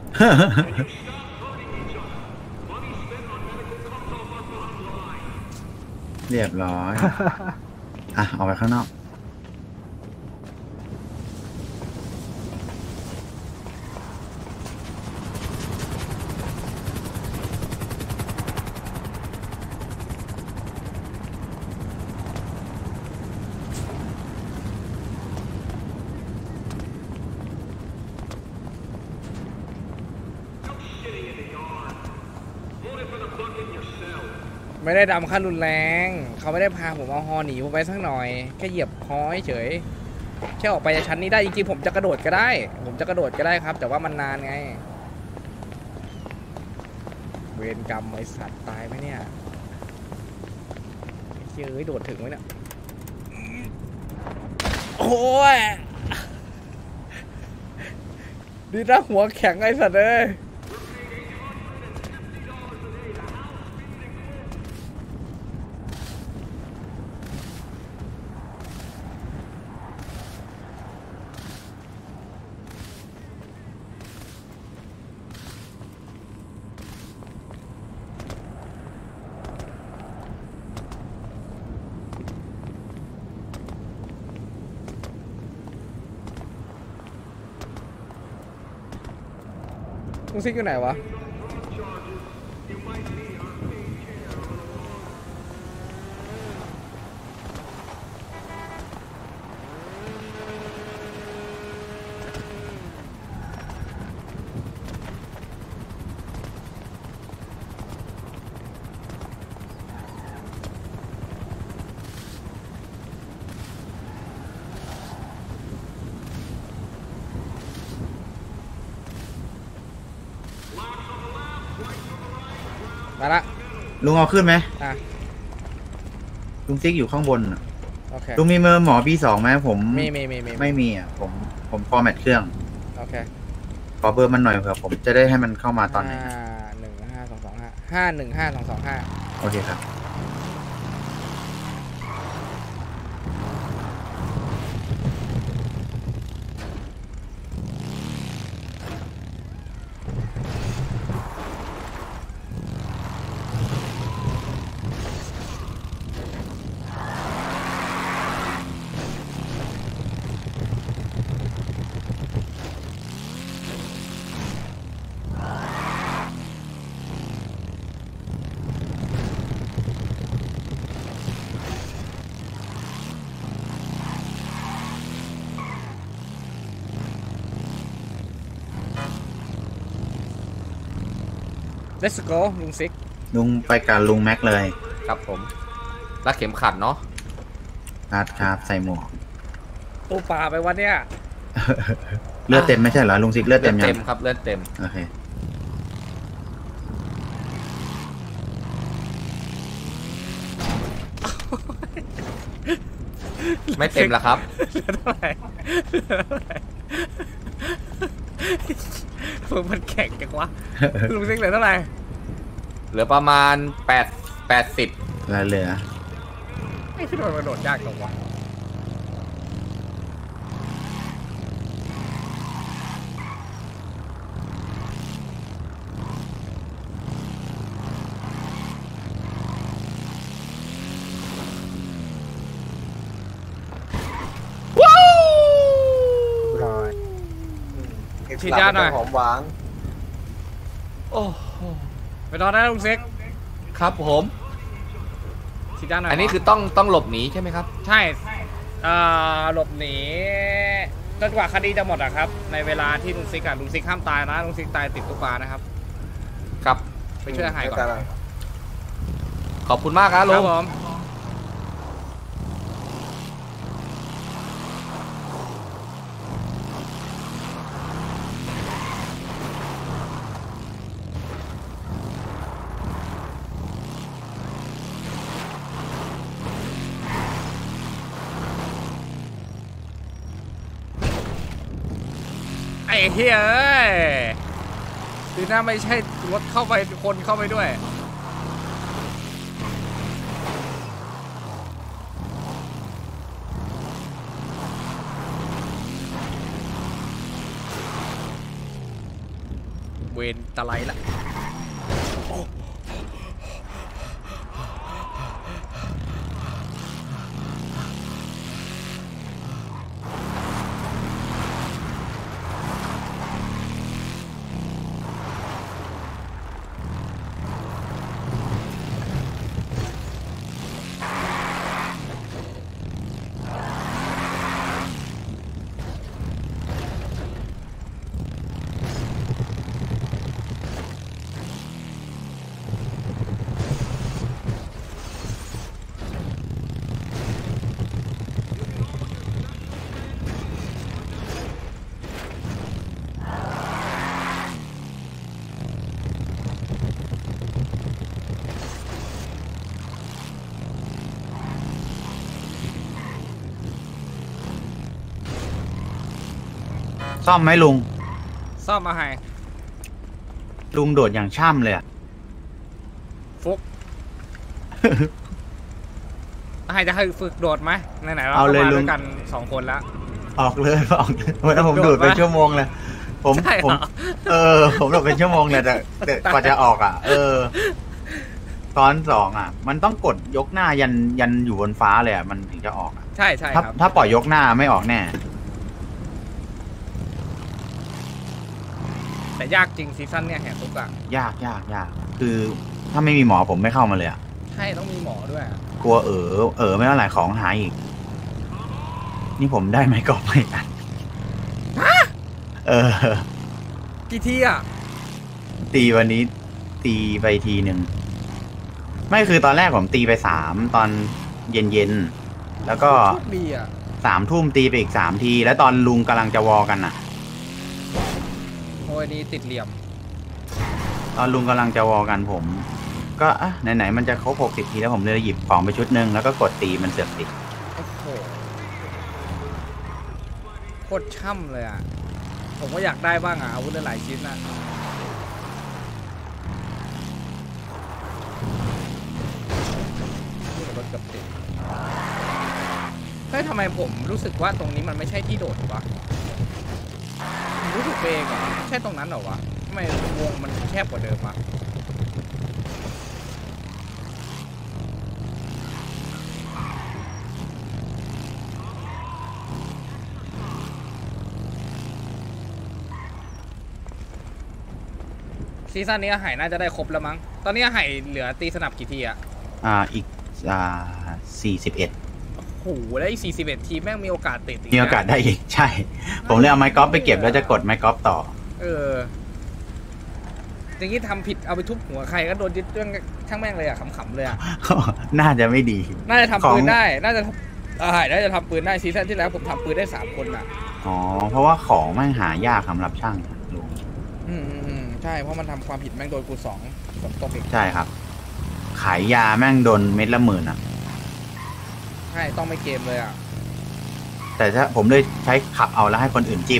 Speaker 8: เรียบร้อย อ่ะออกไปข้างนอก
Speaker 1: ไม่ได้ดำขั้นรุนแรงเขาไม่ได้พาผมเอาฮอหนีผมไปสักหน่อยแค่เหยียบฮอเฉยแค่ออกไปจากชั้นนี้ได้จริงๆผมจะกระโดดก็ได้ ผมจะกระโดดก็ได้ครับ แต่ว่ามันนานไงเวรกรรมไอ้สัตว์ตายไหมเนี่ยเฮ้ยโดดถึงไหมเนี่ยโอ้ยดีนะหัวแข็งไอ้สัตว์เอ้ยลุงซิกอยู่ไหนวะมาละ
Speaker 8: ลุงเอาขึ้นไหม
Speaker 1: อ่ะ
Speaker 8: ลุงซิกอยู่ข้างบนอะ
Speaker 1: โอเค
Speaker 8: ลุงมีเมอร์หมอปีสองไหมผม
Speaker 1: มีมีมีมี
Speaker 8: ไม่มีอ่ะผมผมฟอร์แมตเครื่อง
Speaker 1: โอเค
Speaker 8: ขอเบอร์มันหน่อยเผื่อผมจะได้ให้มันเข้ามาตอนไหน
Speaker 1: ห้าหนึ่งห้าสองสองห้าห้าหนึ่งห้าสองสองห้า
Speaker 8: โอเคครับ
Speaker 1: let's go ลุงซิก
Speaker 8: ลุงไปกับลุงแม็กเลย
Speaker 4: ครับผมรัดเข็มขัดเนาะ
Speaker 8: ครับครับใส่หมวก
Speaker 1: ตู้ป่าไปวันเนี้ย
Speaker 8: เลือดเต็มไม่ใช่เหรอลุงซิกเลือด
Speaker 4: เลื
Speaker 8: เต็
Speaker 4: อ
Speaker 8: ม
Speaker 4: ด
Speaker 8: ยั
Speaker 4: เต็
Speaker 8: ง
Speaker 4: มครับเลือดเต็ม
Speaker 8: โอเค
Speaker 4: ไม่เต็มแล้วครับ
Speaker 1: เหลือเท่าไหร่เหลือเท่าไหร่พวกมันแข็งจังวะลุงซิกเหลือเท่าไหร่
Speaker 4: เหลือประมาณแปดแปดสิบ
Speaker 8: แล้วเหลือ
Speaker 1: ไอ้ที่มันกระโดดยากจังวะ
Speaker 7: รอย
Speaker 6: เก็บ
Speaker 1: ฉีดยาหน่อย
Speaker 6: หอมหวาน
Speaker 4: โอ้
Speaker 1: ไปนอนได้ลุงซิก
Speaker 4: ครับผม
Speaker 1: ฉีดยาหน่อย
Speaker 4: อันนี้คือต้องต้องหลบหนีใช่ไหมครับ
Speaker 1: ใช่เอ่อหลบหนีจนกว่าคดีจะหมดอะครับ ในเวลาที่ลุงซิกอะลุงซิกห้ามตายนะลุงซิกตายติดตุ๊กปลานะครับ
Speaker 4: ครับ
Speaker 1: ไปช่วยหายก่อน
Speaker 4: ขอบคุณมากครับ
Speaker 1: ค
Speaker 4: ลุ
Speaker 1: รับ
Speaker 4: ง
Speaker 1: ผม ไอ้เฮ้ยเอ้ยดีนะไม่ใช่รถเข้าไปคนเข้าไปด้วยเวนตะไลละ
Speaker 8: ซ่อมไหมลุง
Speaker 1: ซ่อมมาให้
Speaker 8: ลุงโดดอย่างช่ำเลยอะ
Speaker 1: ฟุก ให้จะให้ฝึกโดดไหมไหนๆเรา
Speaker 8: เอา
Speaker 1: ก็
Speaker 8: เลย
Speaker 1: มา
Speaker 8: ลุ
Speaker 1: ด้
Speaker 8: ง
Speaker 1: วยกันสองคนแล้ว
Speaker 8: ออกเลยออกเลยวันนั้นผม
Speaker 1: โด
Speaker 8: โด
Speaker 1: ด
Speaker 8: ดเป็น
Speaker 1: ปะ
Speaker 8: ชั่วโมงเลย ผม
Speaker 1: ใช่เหรอ
Speaker 8: ผมเออ ผมโดดเป็นชั่วโมงเลยแต่แต่กว่าจะออกอ่ะ เออ ตอนสองอ่ะ มันต้องกดยกหน้ายันยันอยู่บนฟ้าเลยอ่ะมันถึงจะออกอ่ะ
Speaker 1: ใช่ใช่
Speaker 8: ถ้า
Speaker 1: ครับ
Speaker 8: ถ้าปล่อยยกหน้าไม่ออกแน่
Speaker 1: แต่ยากจริงซีซั่นเนี่ยแหกคุกอะ
Speaker 8: ยากยากยากคือถ้าไม่มีหมอผมไม่เข้ามาเลยอะ
Speaker 1: ใช่ต้องมีหมอด้วยอะ
Speaker 8: กลัวเออเออไม่เท่าไหร่ของหายอีก นี่ผมได้ไม้กอล์ฟไม่อันเออ
Speaker 1: กี่ทีอะ
Speaker 8: ตีวันนี้ตีไปทีหนึ่งไม่คือตอนแรกผมตีไปสามตอนเย็นเย็นๆแล้วก็
Speaker 1: โชคดีอะ
Speaker 8: สามทุ่มตีไปอีกสามที แล้วตอนลุงกำลังจะวอกันน่ะ
Speaker 1: โอ้ยนี่ติดเหลี่ยม
Speaker 8: ตอนลุงกำลังจะวอกันผม ก็อ่ะไหนๆมันจะครบหกสิบทีแล้วผมเลยหยิบของไปชุดหนึ่งแล้วก็กดตีมันเสือกติด
Speaker 1: โอ้โหโคตรช่ำเลยอะผมก็อยากได้บ้างอะอาวุธหลายๆชิ้นอะนี่รถกับติดเฮ้ยทำไมผมรู้สึกว่าตรงนี้มันไม่ใช่ที่โดดวะผมรู้สึกเองเหรอใช่ตรงนั้นเหรอวะทำไมวงมันแคบกว่าเดิมวะซีซั่นนี้อาหายน่าจะได้ครบแล้วมั้งตอนนี้อาหายเหลือตีสนับกี่ทีอะ
Speaker 8: อ่าอีกอ่าสี่สิบเอ็ด
Speaker 1: โอ้โหแล้วอีกสี่สิบเอ็ดทีแม่งมีโอกาสติดอีกนะ
Speaker 8: มีโอกาสได้อีกใช่ ผมเลยเอาไม้กอล์ฟไปเก็บแล้วจะกดไม้กอล์ฟต่อ
Speaker 1: เอออย่างนี้ทำผิดเอาไปทุบหัวใครก็โดนยึดเรื่องช่างแม่งเลยอะขำๆเลยอะ
Speaker 8: น่าจะไม่ดี
Speaker 1: น่าจะทำ
Speaker 8: ของ
Speaker 1: ปืนได้ น่าจะทำอาหายน่าจะทำปืนได้ซีซั่นที่แล้วผมทำปืนได้สามคนอะ
Speaker 8: อ๋อเพราะว่าของแม่งหายากสำหรับช่างลุง
Speaker 1: อืมอืมอืมใช่เพราะมันทำความผิดแม่งโดนกูสองสองตกอีก
Speaker 8: ใช่ครับ ขายยาแม่งโดนเม็ดละหมื่นอ่ะ
Speaker 1: ใช่ต้องไม่เกมเลยอะ
Speaker 8: แต่ถ้าผมเลยใช้ขับเอาแล้วให้คนอื่นจิ้ม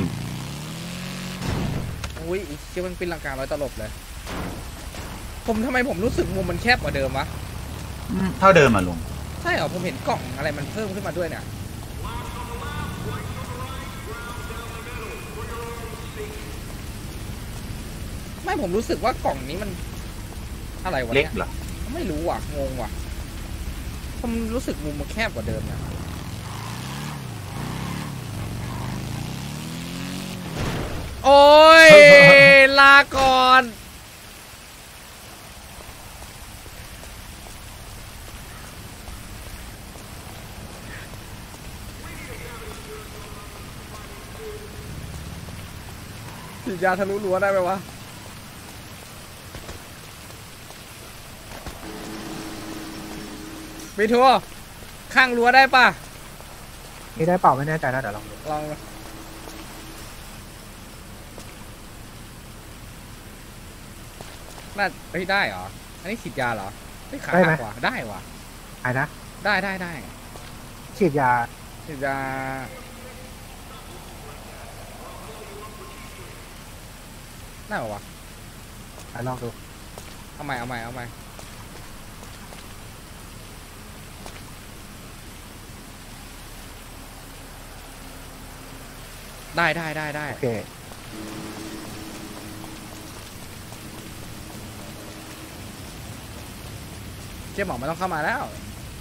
Speaker 1: อุ้ยอีกที่มันเป็นลังการร้อยตลบเลย ผมทำไมผมรู้สึกมุมมันแคบกว่าเดิมวะ
Speaker 8: อืมเท่าเดิมอ่ะลุง
Speaker 1: ใช่เหรอผมเห็นกล่องอะไรมันเพิ่มขึ้นมาด้วยเนี่ยไม่ผมรู้สึกว่ากล่องนี้มันอะไรวะ
Speaker 8: เล็ก
Speaker 1: เนี่ย
Speaker 8: เหรอ
Speaker 1: ไม่รู้ว่ะงงว่ะผมรู้สึกมุมมันแคบกว่าเดิมเนี่ยโอ้ย ลาก่อนฉีดยาทะลุรั้วได้ไหมวะมีทัวร์ข้างรั้วได้ป่ะ
Speaker 7: นี่ได้เปล่าไม่แน่ใจนะเดี๋ยวลองดู
Speaker 1: ลองน่าเฮ้ยได้เหรอ อันนี้ฉีดยาเหรอเฮ้ยขาหักว่ะได้ว่ะ
Speaker 7: ไอ้นะ
Speaker 1: ได้ได้ได้
Speaker 7: ฉีดยา
Speaker 1: ฉีดยาได้เหรอวะ
Speaker 7: ไอ้ลองดู
Speaker 1: เอาใหม่เอาใหม่เอาใหม่ได้ได้ได้ได้
Speaker 7: โอเค
Speaker 1: เจ๊หมอมันต้องเข้ามาแล้ว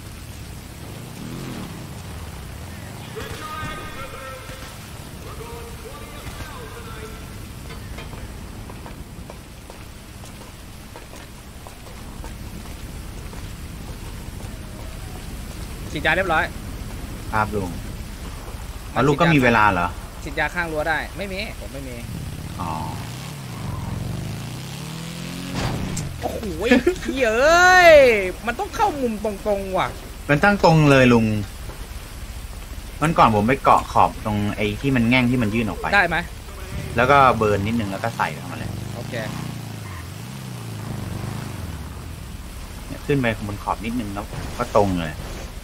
Speaker 1: ฉีดยาเรียบร้อย
Speaker 8: ครับลุงแล้วลุงก็มีเวลาเหรอ
Speaker 1: ฉีดยาข้างรั้วได้ไม่มีผมไม่มี
Speaker 8: อ๋อ
Speaker 1: โอ้โหเฮ้ยมันต้องเข้ามุมตรงๆว่ะ
Speaker 8: มันตั้งตรงเลยลุงมันก่อนผมไปเกาะขอบตรงไอ้ที่มันแง่งที่มันยื่นออกไป
Speaker 1: ได้ไหม
Speaker 8: แล้วก็เบิร์นนิดนึงแล้วก็ใส่เข้ามาเลย
Speaker 1: โอเค
Speaker 8: เนี่ยขึ้นไปบนขอบนิดนึงแล้วก็ตรงเลย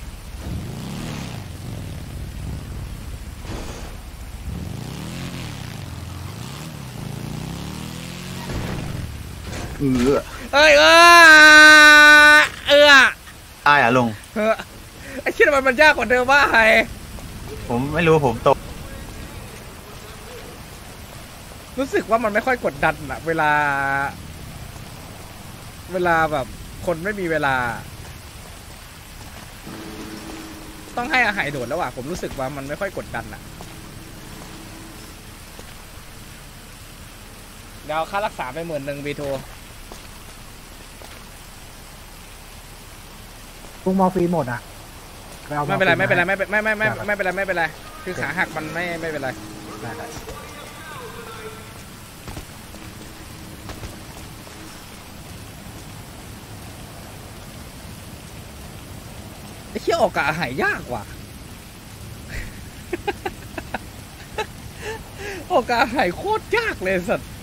Speaker 8: เออ
Speaker 1: เอ้ยเออเออ
Speaker 8: ตายอ่ะลุง
Speaker 1: เออไอ้คิดว่ามันยากกว่าเดิมว่าไง
Speaker 8: ผมไม่รู้ผมตก
Speaker 1: รู้สึกว่ามันไม่ค่อยกดดันอะเวลา เวลาแบบคนไม่มีเวลา ต้องให้อาหารโดดแล้วว่ะผมรู้สึกว่ามันไม่ค่อยกดดันอะเดี๋ยวค่ารักษาไปหมื่นหนึ่งบีทู
Speaker 7: ลุงมอร์ฟีนหมดอ่ะปอา
Speaker 1: ไม่เป็นไร
Speaker 7: อ
Speaker 1: ไม่เป็นไร
Speaker 7: า
Speaker 1: ไม่เป็นไม่ไม่ไม่ไม่เป็นไรไม่เป็นไรคือขาหักมันไม่ไม่เป็นไร
Speaker 7: ได้ได้
Speaker 1: ไอ้เชี่ยออกกะหายยากว่ะ ออกกะหายโคตรยากเลยสัตว์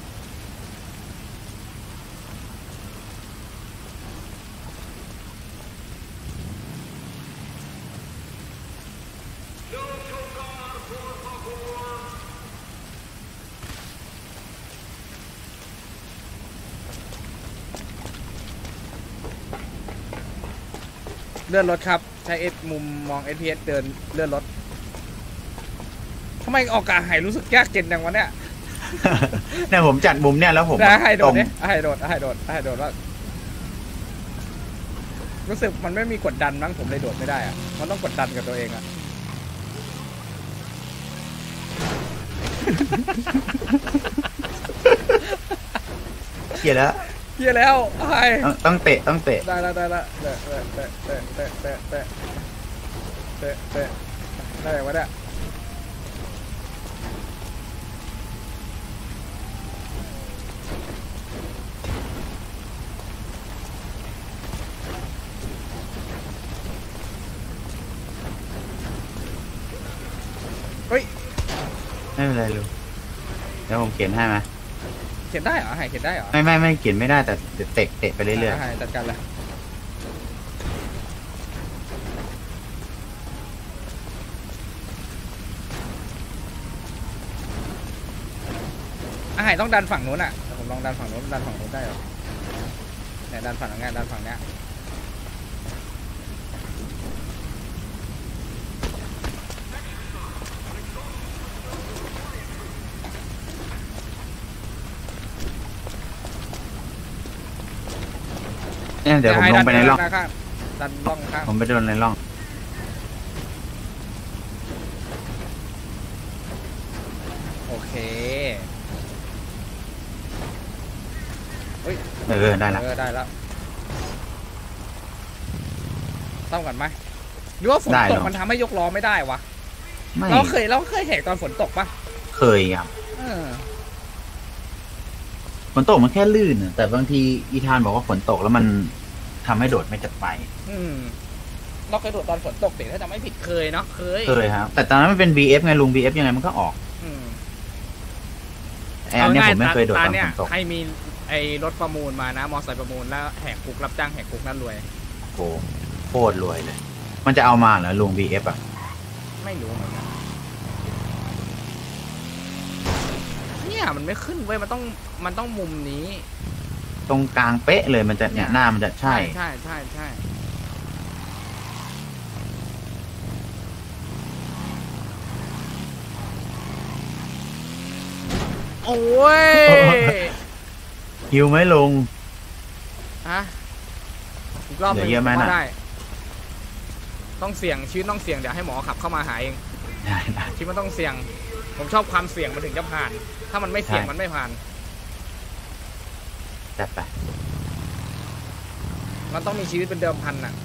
Speaker 1: เลื่อนรถครับใช้เอสมุมมอง เอส พี เอส เดินเลื่อนรถทำไมออกกะหายรู้สึกยากเกินจังวะเนี่ย
Speaker 8: เนี่ยผมจัดมุมเนี่ยแล้วผม
Speaker 1: นะให้โด
Speaker 8: ตร
Speaker 1: ด
Speaker 8: ง
Speaker 1: เนี่ยให้โดดให้โดดให้โดดว่ารู้สึกมันไม่มีกดดันมั้งผมเลยโดดไม่ได้อะมันต้องกดดันกับตัวเองอะ
Speaker 8: เขียนแล้ว
Speaker 1: เฮียแล้วไอ้
Speaker 8: ต้องต้องเตะต้องเตะ
Speaker 1: ได้แล้วได้แล้วเตะเตะเตะเตะเตะเตะเตะเตะเตะได้ไหมวะเนี่ยเฮ้ย
Speaker 8: ไม่เป็นไรลุงเดี๋ยวผมเขียนให้ไหม
Speaker 1: เขียนได้เหรอหายเขียนได้เหรอ
Speaker 8: ไม่ไม่ไม่เขียนไม่ได้แต่เดี๋ยวเตะเตะไปเรื่อย
Speaker 1: หายจัดการเลยอาหายต้องดันฝั่งนู้นอ่ะเดี๋ยวผมลองดันฝั่งนู้นดันฝั่งนู้นได้เหรอเนี่ยดันฝั่งนี้ดันฝั่งเนี้ย
Speaker 8: ๆเนี่ยเดี๋ยวผมลงไปในร่อง
Speaker 1: ดัข้างดันร่องข้าง
Speaker 8: ผมไปโดนในร่อง
Speaker 1: โอเคเฮ้ย
Speaker 8: เออได้ละ
Speaker 1: เออได้แล้วต้องก่อนไหมหรือว่าฝน
Speaker 8: ได้
Speaker 1: ต
Speaker 8: หร
Speaker 1: ก
Speaker 8: อ
Speaker 1: มันทำให้ยกล้อไม่ได้วะ
Speaker 8: ไม่
Speaker 1: เราเคยเราเคยแหกตอนฝนตกปะ
Speaker 8: เคยครับ
Speaker 1: เออ
Speaker 8: ฝนตกมันแค่ลื่นอะแต่บางทีอีธานบอกว่าฝนตกแล้วมันทำให้โดดไม่จัดไป
Speaker 1: อืมเราเคยโดดตอนฝนตกติถ้าจำไม่ผิดเคยเนาะเคย
Speaker 8: เคยครับแต่ตอนนั้นมันเป็น บี เอฟ ไงลุง บี เอฟ ยังไงมันก็ออก
Speaker 1: อืม
Speaker 8: ไอ้อันเนี้ยผมไม่เคยโดดตอน
Speaker 1: เนี้
Speaker 8: ฝ
Speaker 1: ย
Speaker 8: นตก
Speaker 1: ให้มีไอ้รถประมูลมานะ มอไซค์ประมูลแล้วแหกคุกรับจ้างแหกคุกนั่นรวย
Speaker 8: โอ้โคตรรวยเลย มันจะเอามาเหรอลุง บี เอฟ อ่ะ
Speaker 1: ไม่รู้เหมือนกันเนี่ยมันไม่ขึ้นเว้ยมันต้องมันต้องมุมนี้
Speaker 8: ตรงกลางเป๊ะเลยมันจะเนี่ยหน้ามันจะใช่
Speaker 1: ใช่ใช่ใช่โอ้ย
Speaker 8: ฮิวไหมลุง
Speaker 1: ฮะอีกรอบหนึง
Speaker 8: เหลือเยอะไหม
Speaker 1: ผมว่า
Speaker 8: น่ะ
Speaker 1: ได้ ต้องเสี่ยงชีวิตต้องเสี่ยงเดี๋ยวให้หมอขับเข้ามาหาเอง
Speaker 8: ได้ได้
Speaker 1: ชีวิตมันต้องเสี่ยง ผมชอบความเสี่ยงมันถึงจะผ่าน ถ้ามันไม่เสี่ยง
Speaker 8: ใช่
Speaker 1: มันไม่ผ่าน
Speaker 8: จัดไป
Speaker 1: มันต้องมีชีวิตเป็นเดิมพันน่ะ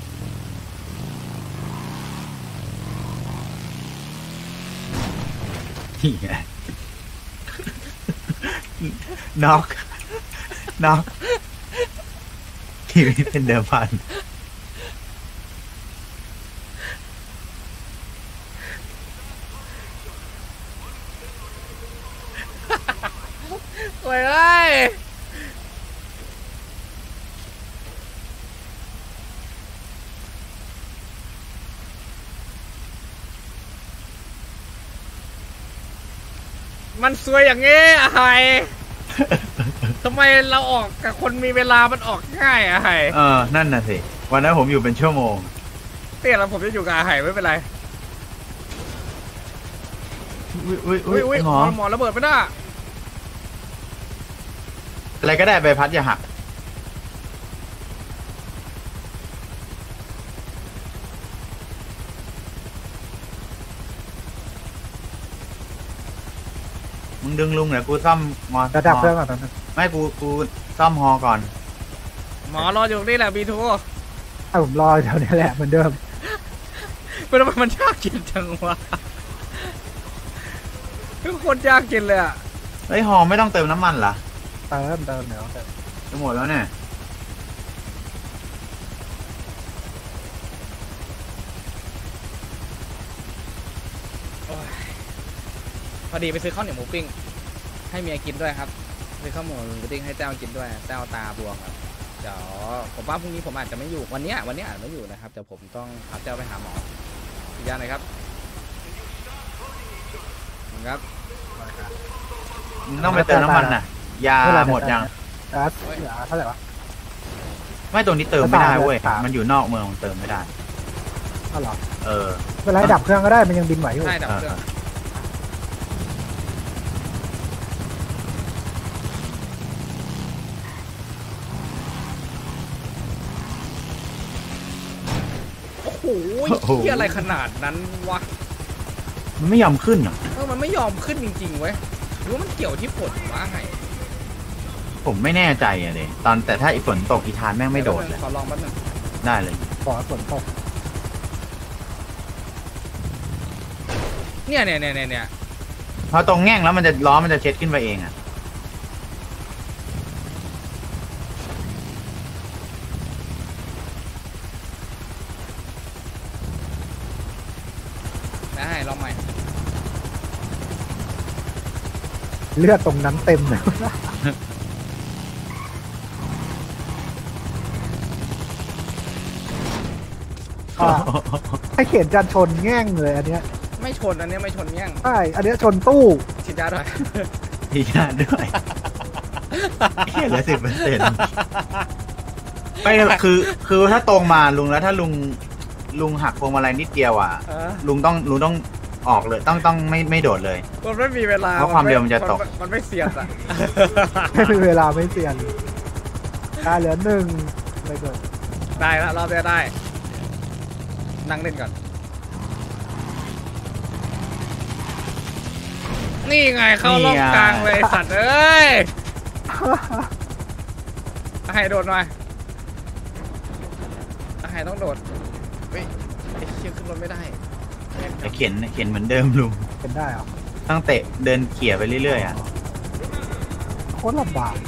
Speaker 8: นี่ไง น็อกน็อกทีนี้เป็นเดิมพัน
Speaker 1: โอ้ยเอ้ยมันสวยอย่างงี้อะไฮ ทำไมเราออกกับคนมีเวลามันออกง่ายอะไฮ
Speaker 8: เออ นั่นน่ะสิ วันนั้นผมอยู่เป็นชั่วโมง
Speaker 1: เตี้ยแล้วผมจะอยู่กับอาไฮไม่เป็นไร
Speaker 8: อุ้ยอุ้ย
Speaker 1: อุ้ยอุ้ย
Speaker 8: หมอ
Speaker 1: หมอระเบิดไม่ได้
Speaker 8: อะไรก็ได้ใบพัดอย่าหักมึงดึงลุงเดี๋ยวกูซ่อมมอ
Speaker 7: ระดับเครื่องก่อนตอนนั้น
Speaker 8: ไม่กูกูซ่อมฮอก่อน
Speaker 1: หมอรออยู่นี่แหละบีทู
Speaker 7: ถ้าผมรอแถวนี้แหละเหมือนเดิม
Speaker 1: เป็นทำไมมันยากกินจังวะทุกคนยากกินเลยอ่ะ
Speaker 8: เฮ้ยฮอไม่ต้องเติมน้ำมันเหรอ
Speaker 7: เติมเติมเดี๋ยวเติม
Speaker 8: จะหมดแล้วเนี่ย
Speaker 1: พอดีไปซื้อข้าวเหนียวหมูปิ้งให้เมียกินด้วยครับซื้อข้าวหมูปิ้งให้แต้วกินด้วยแต้วตาบวมครับเดี๋ยวผมว่าพรุ่งนี้ผมอาจจะไม่อยู่วันนี้วันนี้อาจไม่อยู่นะครับแต่ผมต้องพาแต้วไปหาหมออีกอย่างหน่อยครับครับ
Speaker 8: มึงต้องไปเติมน้ำมันน่ะ ยาหมดยัง
Speaker 7: อ่ะเหลือเท่าไหร่วะ
Speaker 8: ไม่ตรงนี้เติมไม่ได้เว้ย
Speaker 7: สาม
Speaker 8: มันอยู่นอกเมืองมันเติมไม่ได้
Speaker 7: เอาเหรอ
Speaker 8: เออ
Speaker 7: เวลาให้ดับเครื่องก็ได้มันยังบินไหวอยู่
Speaker 1: ใช่ดับเครื่องโอ้โห
Speaker 8: โอ้โห
Speaker 1: เหี้ยอะไรขนาดนั้นวะ
Speaker 8: มันไม่ยอมขึ้นเหรอ
Speaker 1: เออมันไม่ยอมขึ้นจริงๆเว้ยหรือว่ามันเกี่ยวที่ฝนวะไง
Speaker 8: ผมไม่แน่ใจอะเลยตอนแต่ถ้าอีฝนตกอีธานแม่งไม่โดดเลย
Speaker 1: ขอลองแป๊บนึง
Speaker 8: ได้เลย
Speaker 7: ขอฝนตก
Speaker 1: เนี่ยเนี่ยเนี่ยเนี่ยเนี่ย
Speaker 8: พอตรงแง่งแล้วมันจะล้อมันจะเช็ดขึ้นไปเองอะ
Speaker 1: ได้ลองใหม่
Speaker 7: เลือดตรงนั้นเต็มเลยอ่ะให้เขียนจันชนแง่งเลยอันเนี้ย
Speaker 1: ไม่ชนอันเนี้ยไม่ชนแย่ง
Speaker 7: ใช่อันเนี้ยชนตู้
Speaker 1: ฉีดยาด้วย
Speaker 8: ทีหน้าด้วยเฮียเหลือสิบเปอร์เซ็นต์ไม่คือคือถ้าตรงมาลุงแล้วถ้าลุงลุงหักพวงมาลัยนิดเดียวอ่ะ
Speaker 1: เออ
Speaker 8: ลุงต้องลุงต้องออกเลยต้องต้องไม่ไม่โดดเลย
Speaker 1: มันไม่มีเวลา
Speaker 8: เพราะความเร็วมันจะตก
Speaker 1: มันไม่เสียดอ่ะ
Speaker 7: ไม่มีเวลาไม่เปลี่ยนได้เหลือหนึ่งไม่เกิน
Speaker 1: ได้แล้วรอบนี้ได้ นั่งเล่นก่อน นี่ไงเข้าร่องกลางเลยสัตว์เอ้ย ให้โดดหน่อยให้ต้องโดดเฮ้ยไอ้เชี่ยขึ้นรถไม่ได้
Speaker 8: จะเขียนเขียนเหมือนเดิมลุง
Speaker 7: เป็นได้เหรอ
Speaker 8: ตั้งเตะเดินเขี่ยไปเรื่อยๆอ่ะ
Speaker 7: โคตรลำบาก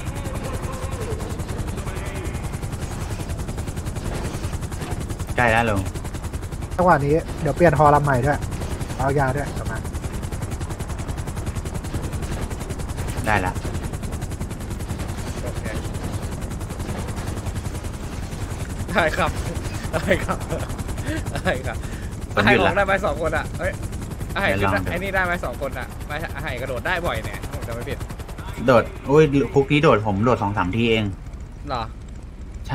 Speaker 8: ใกล้แล้วลุง
Speaker 7: จังหวะนี้เดี๋ยวเปลี่ยนฮอลำใหม่ด้วยเอายาด้วยประมาณ
Speaker 8: ได้ละ
Speaker 1: โอเคได้ครับได้ครับได้ครับให้ของได้ไหมสองคนอ่ะเฮ้ยให้ขึ้นไอ้นี่ได้ไหมสองคนอ่ะไม่ให้กระโดดได้บ่อยเนี่ยผมจะไม่ผิด
Speaker 8: โดดอุ้ยคุกนี้โดดผมโดดสองสามทีเอง
Speaker 1: เหรอ
Speaker 8: ใช่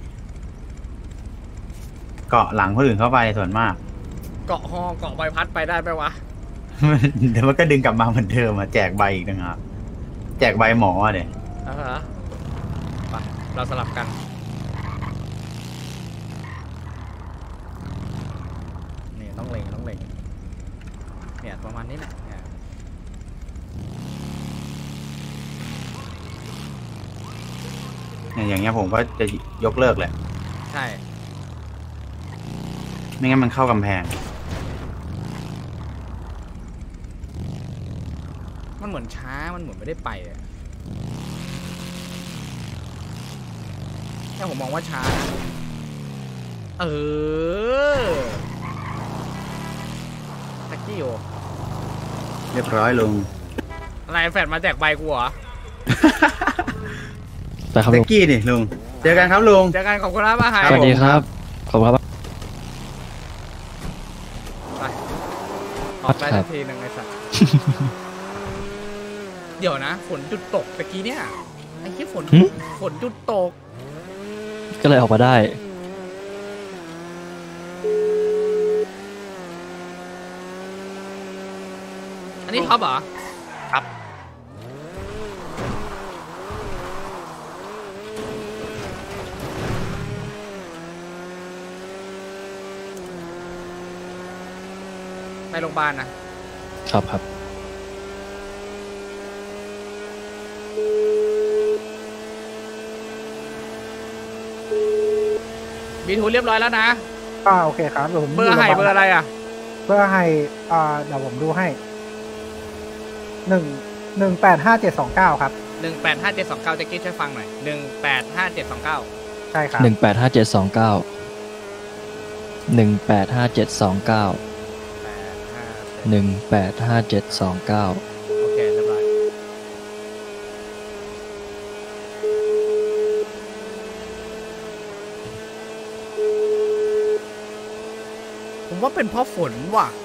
Speaker 8: เกาะหลังคนอื่นเข้าไปส่วนมาก
Speaker 1: เกาะฮอเกาะใบพัดไปได้ไหมวะ
Speaker 8: เดี๋ยวมันก็ดึงกลับมาเหมือนเดิมอ่ะแจกใบอีกต่างหากแจกใบหมออ่ะเดี๋ย
Speaker 1: อ่าฮะไปเราสลับกันนี่ต้องเล็งต้องเล็งเนี่ยประมาณนี้แหละเนี่ย
Speaker 8: เนี่ยอย่างเงี้ยผมก็จะยกเลิกแหละ
Speaker 1: ใช่
Speaker 8: ไม่งั้นมันเข้ากำแพง
Speaker 1: มันเหมือนช้ามันเหมือนไม่ได้ไปอะแต่ผมมองว่าช้านะเออตะกี้โอ
Speaker 8: เรียบร้อยลุง
Speaker 1: อะไรแฟดมาแจกใบกูเหรอ
Speaker 5: ไปครับ
Speaker 8: ตะ
Speaker 5: ลุง
Speaker 8: กี้นี่ลุงเจอกันครับลุง
Speaker 1: เจอกันขอบคุณครับอาหาร
Speaker 5: สวัสดีครับ ขอบคุณครับ
Speaker 1: ไปออกได้ทันทีหนึ่งไอ้สัตว์ เดี๋ยวนะฝนจุดตกตะกี้เนี่ยไอ้ที่ฝน
Speaker 5: หึ
Speaker 1: ฝนจุดตก
Speaker 5: ก็เลยออกมาได้
Speaker 1: อันนี้ท็อปเหรอ
Speaker 2: ครับ
Speaker 1: ไปโรงพยาบาลนะครับ
Speaker 5: ครับ
Speaker 1: มีทูเรียบร้อยแล้วนะ
Speaker 7: อ่าโอเคครับดี๋ยวผม
Speaker 1: เบอร์ไห่เบอร์อะไรอ่ะ
Speaker 7: เบอร์ไห่อ่าเดี๋ยวผมดูให้หนึ่งหนึ่งแปดห้าเจ็ดสองเก้าครับ
Speaker 1: หนึ่งแปดห้าเจ็ดสองเก้าแจ็คกี้ช่วยฟังหน่อยหนึ่งแปดห้าเจ็ดสองเก้า
Speaker 7: ใช่ครับ
Speaker 5: หนึ่งแปดห้าเจ็ดสองเก้าหนึ่งแปดห้าเจ็ดสองเก้า
Speaker 1: แปดห้า
Speaker 5: หนึ่งแปดห้าเจ็ดสองเก้า
Speaker 1: โอเคเรียบร้อยผมว่าเป็นเพราะฝนว่ะ